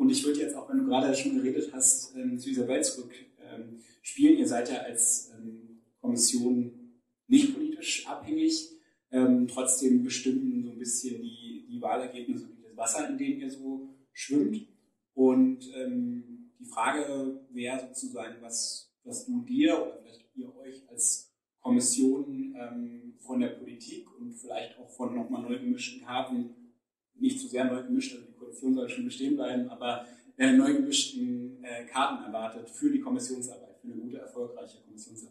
Und ich würde jetzt auch, wenn du gerade schon geredet hast, ähm, zu Isabel zurück ähm, spielen. Ihr seid ja als ähm, Kommission nicht politisch abhängig, ähm, trotzdem bestimmen so ein bisschen die, die Wahlergebnisse und das Wasser, in dem ihr so schwimmt. Und ähm, die Frage wäre sozusagen, was, was du dir oder vielleicht ihr euch als Kommission ähm, von der Politik und vielleicht auch von nochmal neu gemischten Karten, nicht zu sehr neu gemischt, also die Koalition soll schon bestehen bleiben, aber äh, neu gemischten äh, Karten erwartet für die Kommissionsarbeit, für eine gute, erfolgreiche Kommissionsarbeit.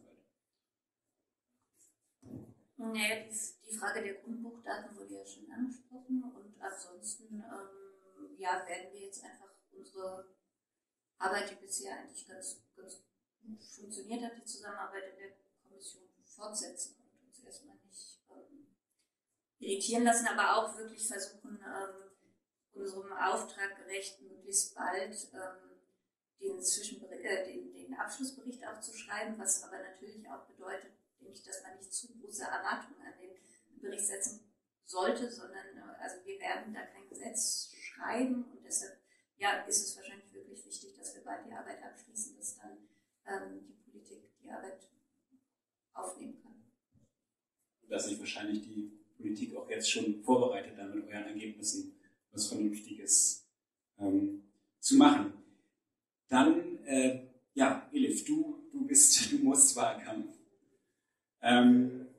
Naja, die, die Frage der Grundbuchdaten wurde ja schon angesprochen und ansonsten ähm, ja, werden wir jetzt einfach unsere Arbeit, die bisher eigentlich ganz, ganz gut funktioniert hat, die Zusammenarbeit in der Kommission fortsetzen und uns erstmal nicht ähm, irritieren lassen, aber auch wirklich versuchen, ähm, unserem Auftrag gerecht möglichst bald ähm, den, Zwischenbericht, äh, den, den Abschlussbericht auch zu schreiben, was aber natürlich auch bedeutet, nämlich, dass man nicht zu große Erwartungen an den Bericht setzen sollte, sondern äh, also wir werden da kein Gesetz schreiben und deshalb ja, ist es wahrscheinlich wirklich wichtig, dass wir bald die Arbeit abschließen, dass dann ähm, die Politik die Arbeit aufnehmen kann. Dass sich wahrscheinlich die Politik auch jetzt schon vorbereitet, dann mit euren Ergebnissen was Vernünftiges ähm, zu machen. Dann, äh, ja, Elif, du, du bist, du musst Wahlkampf. Ähm,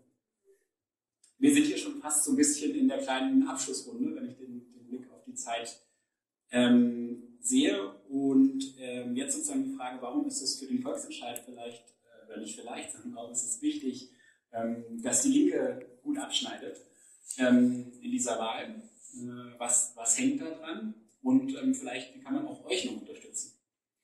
wir sind hier schon fast so ein bisschen in der kleinen Abschlussrunde, wenn ich den, den Blick auf die Zeit ähm, sehe. Und ähm, jetzt sozusagen die Frage, warum ist es für den Volksentscheid vielleicht, äh, oder nicht vielleicht, sondern warum ist es wichtig, ähm, dass die Linke gut abschneidet ähm, in dieser Wahl? Äh, was, was hängt da dran? Und ähm, vielleicht, wie kann man auch euch noch unterstützen?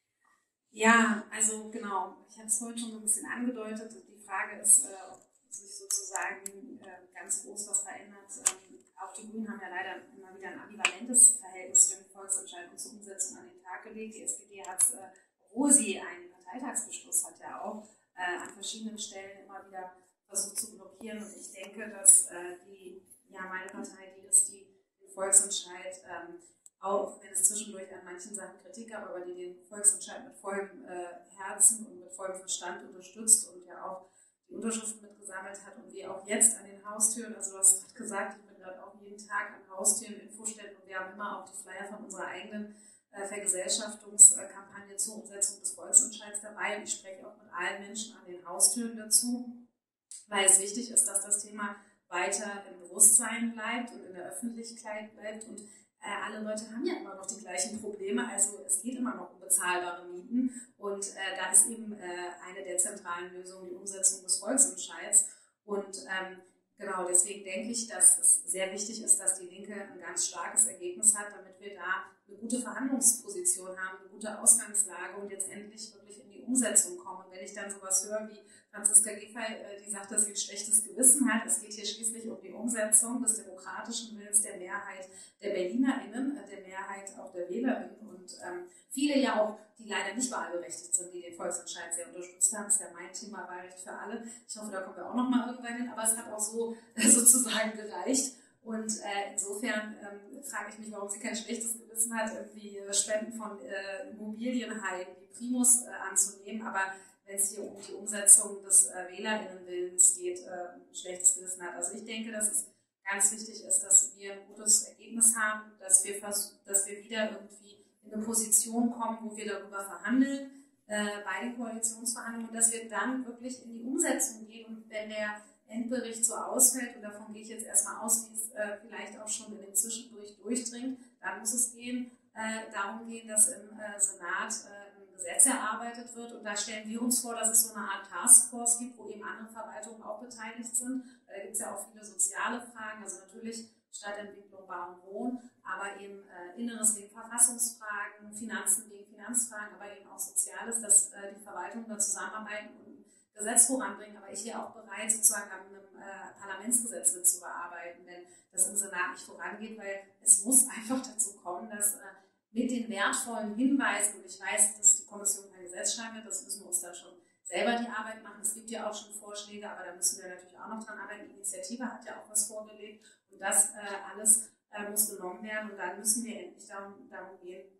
Ja, also genau, ich habe es vorhin schon so ein bisschen angedeutet. Die Frage ist, äh, ob sich sozusagen äh, ganz groß was verändert. Ähm, auch die Grünen haben ja leider immer wieder ein ambivalentes Verhältnis zu den Volksentscheid und zur Umsetzung an den Tag gelegt. Die S P D hat es, äh, obwohl sie einen Parteitagsbeschluss hat, ja auch äh, an verschiedenen Stellen immer wieder versucht zu blockieren. Und ich denke, dass äh, die, ja, meine Partei, die ist, die den Volksentscheid ähm, auch wenn es zwischendurch an manchen Sachen Kritik gab, aber die den Volksentscheid mit vollem äh, Herzen und mit vollem Verstand unterstützt und ja auch die Unterschriften mitgesammelt hat und wir auch jetzt an den Haustüren, also du hast gerade gesagt, ich bin gerade auch jeden Tag an Haustüren, Infoständen und wir haben immer auch die Flyer von unserer eigenen äh, Vergesellschaftungskampagne zur Umsetzung des Volksentscheids dabei und ich spreche auch mit allen Menschen an den Haustüren dazu, weil es wichtig ist, dass das Thema weiter im Bewusstsein bleibt und in der Öffentlichkeit bleibt und alle Leute haben ja immer noch die gleichen Probleme, also es geht immer noch um bezahlbare Mieten und äh, da ist eben äh, eine der zentralen Lösungen die Umsetzung des Volksentscheids und ähm, genau deswegen denke ich, dass es sehr wichtig ist, dass die Linke ein ganz starkes Ergebnis hat, damit wir da eine gute Verhandlungsposition haben, eine gute Ausgangslage und jetzt endlich wirklich in die Umsetzung kommen. Und wenn ich dann sowas höre wie Franziska Giffey, die sagt, dass sie ein schlechtes Gewissen hat. Es geht hier schließlich um die Umsetzung des demokratischen Willens der Mehrheit der BerlinerInnen, der Mehrheit auch der WählerInnen und ähm, viele ja auch, die leider nicht wahlberechtigt sind, die den Volksentscheid sehr unterstützt haben. Das ist ja mein Thema, Wahlrecht für alle. Ich hoffe, da kommen wir auch noch mal irgendwann hin, aber es hat auch so äh, sozusagen gereicht. Und äh, insofern ähm, frage ich mich, warum sie kein schlechtes Gewissen hat, irgendwie äh, Spenden von äh, Immobilienheim wie Primus äh, anzunehmen, aber wenn es hier um die Umsetzung des äh, WählerInnenwillens geht, äh, ein schlechtes Gewissen hat. Also ich denke, dass es ganz wichtig ist, dass wir ein gutes Ergebnis haben, dass wir, vers- dass wir wieder irgendwie in eine Position kommen, wo wir darüber verhandeln, äh, bei den Koalitionsverhandlungen, und dass wir dann wirklich in die Umsetzung gehen. Und wenn der Endbericht so ausfällt, und davon gehe ich jetzt erstmal aus, wie es äh, vielleicht auch schon in dem Zwischenbericht durchdringt, dann muss es gehen, äh, darum gehen, dass im äh, Senat äh, Gesetz erarbeitet wird und da stellen wir uns vor, dass es so eine Art Taskforce gibt, wo eben andere Verwaltungen auch beteiligt sind. Da gibt es ja auch viele soziale Fragen, also natürlich Stadtentwicklung, Bau und Wohnen, aber eben äh, Inneres wegen Verfassungsfragen, Finanzen wegen Finanzfragen, aber eben auch Soziales, dass äh, die Verwaltungen da zusammenarbeiten und ein Gesetz voranbringen. Aber ich wäre auch bereit, sozusagen an einem äh, Parlamentsgesetz mit zu bearbeiten, wenn das im Senat nicht vorangeht, weil es muss einfach dazu kommen, dass äh, mit den wertvollen Hinweisen, und ich weiß, dass die Kommission kein Gesetz schreiben wird, das müssen wir uns dann schon selber die Arbeit machen. Es gibt ja auch schon Vorschläge, aber da müssen wir natürlich auch noch dran arbeiten. Die Initiative hat ja auch was vorgelegt und das äh, alles äh, muss genommen werden und dann müssen wir endlich darum, darum gehen,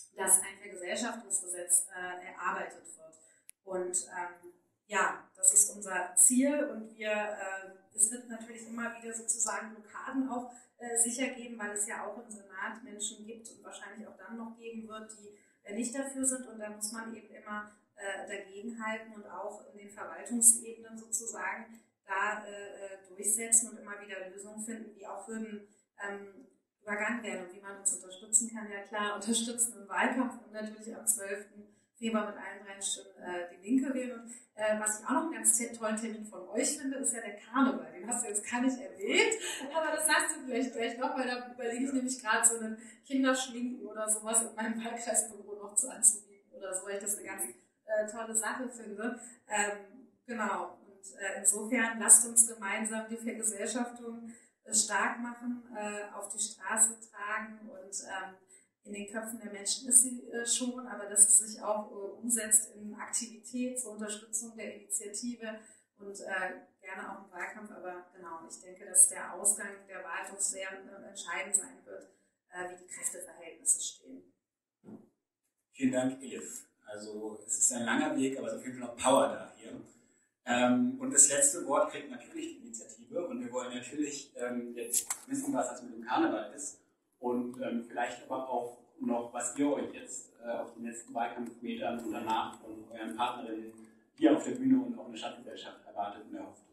dass ein Vergesellschaftungsgesetz äh, erarbeitet wird. Und ähm, ja, das ist unser Ziel und wir, äh, es wird natürlich immer wieder sozusagen Blockaden auch äh, sicher geben, weil es ja auch im Senat Menschen gibt und wahrscheinlich auch dann noch geben wird, die äh, nicht dafür sind, und da muss man eben immer äh, dagegenhalten und auch in den Verwaltungsebenen sozusagen da äh, durchsetzen und immer wieder Lösungen finden, wie auch Hürden ähm, übergangen werden und wie man uns unterstützen kann. Ja klar, unterstützen im Wahlkampf und natürlich am zwölften Februar mit allen drei Stimmen äh, die Linke wählen. Und äh, was ich auch noch einen ganz tollen Termin von euch finde, ist ja der Karneval. Den hast du jetzt gar nicht erwähnt, aber das sagst du vielleicht gleich noch, weil da überlege ich nämlich gerade so einen Kinderschminken oder sowas in meinem Wahlkreisbüro noch zu anzubieten oder so, weil ich das eine ganz äh, tolle Sache finde. Ähm, genau, und äh, insofern lasst uns gemeinsam die Vergesellschaftung äh, stark machen, äh, auf die Straße tragen und ähm, in den Köpfen der Menschen ist sie äh, schon, aber dass es sich auch äh, umsetzt in Aktivität zur Unterstützung der Initiative und äh, gerne auch im Wahlkampf. Aber genau, ich denke, dass der Ausgang der Wahl doch sehr äh, entscheidend sein wird, äh, wie die Kräfteverhältnisse stehen. Vielen Dank, Elif. Also es ist ein langer Weg, aber es ist auf jeden Fall noch Power da hier. Ähm, und das letzte Wort kriegt natürlich die Initiative und wir wollen natürlich ähm, jetzt wissen, was das mit dem Karneval ist. Und ähm, vielleicht aber auch noch, was ihr euch jetzt äh, auf den letzten Wahlkampfmetern und danach von euren Partnerinnen hier auf der Bühne und auch in der Stadtgesellschaft erwartet und erhofft.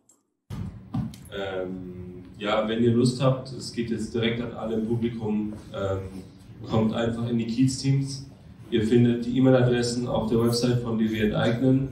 Ähm, ja, wenn ihr Lust habt, es geht jetzt direkt an alle im Publikum, ähm, kommt einfach in die Kiez-Teams. Ihr findet die E-Mail-Adressen auf der Website von D W Enteignen.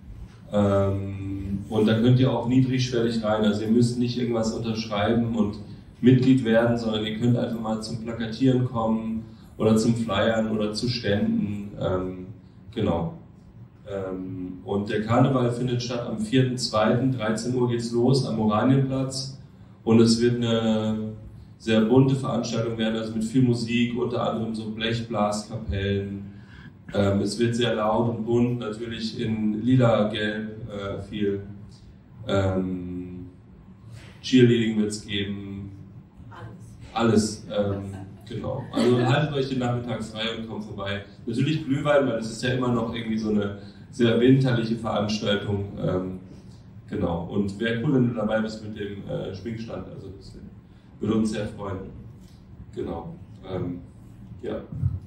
Ähm, und da könnt ihr auch niedrigschwellig rein. Also ihr müsst nicht irgendwas unterschreiben und Mitglied werden, sondern ihr könnt einfach mal zum Plakatieren kommen oder zum Flyern oder zu Ständen. Ähm, genau. Ähm, und der Karneval findet statt am vierten zweiten dreizehn Uhr geht's los am Oranienplatz. Und es wird eine sehr bunte Veranstaltung werden, also mit viel Musik, unter anderem so Blechblaskapellen. Ähm, es wird sehr laut und bunt, natürlich in lila-gelb äh, viel. Ähm, Cheerleading wird es geben. Alles, ähm, genau. Also haltet euch den Nachmittag frei und kommt vorbei. Natürlich Glühwein, weil es ist ja immer noch irgendwie so eine sehr winterliche Veranstaltung. Ähm, genau. Und wäre cool, wenn du dabei bist mit dem äh, Schminkstand. Also das würde uns sehr freuen. Genau. Ähm, ja.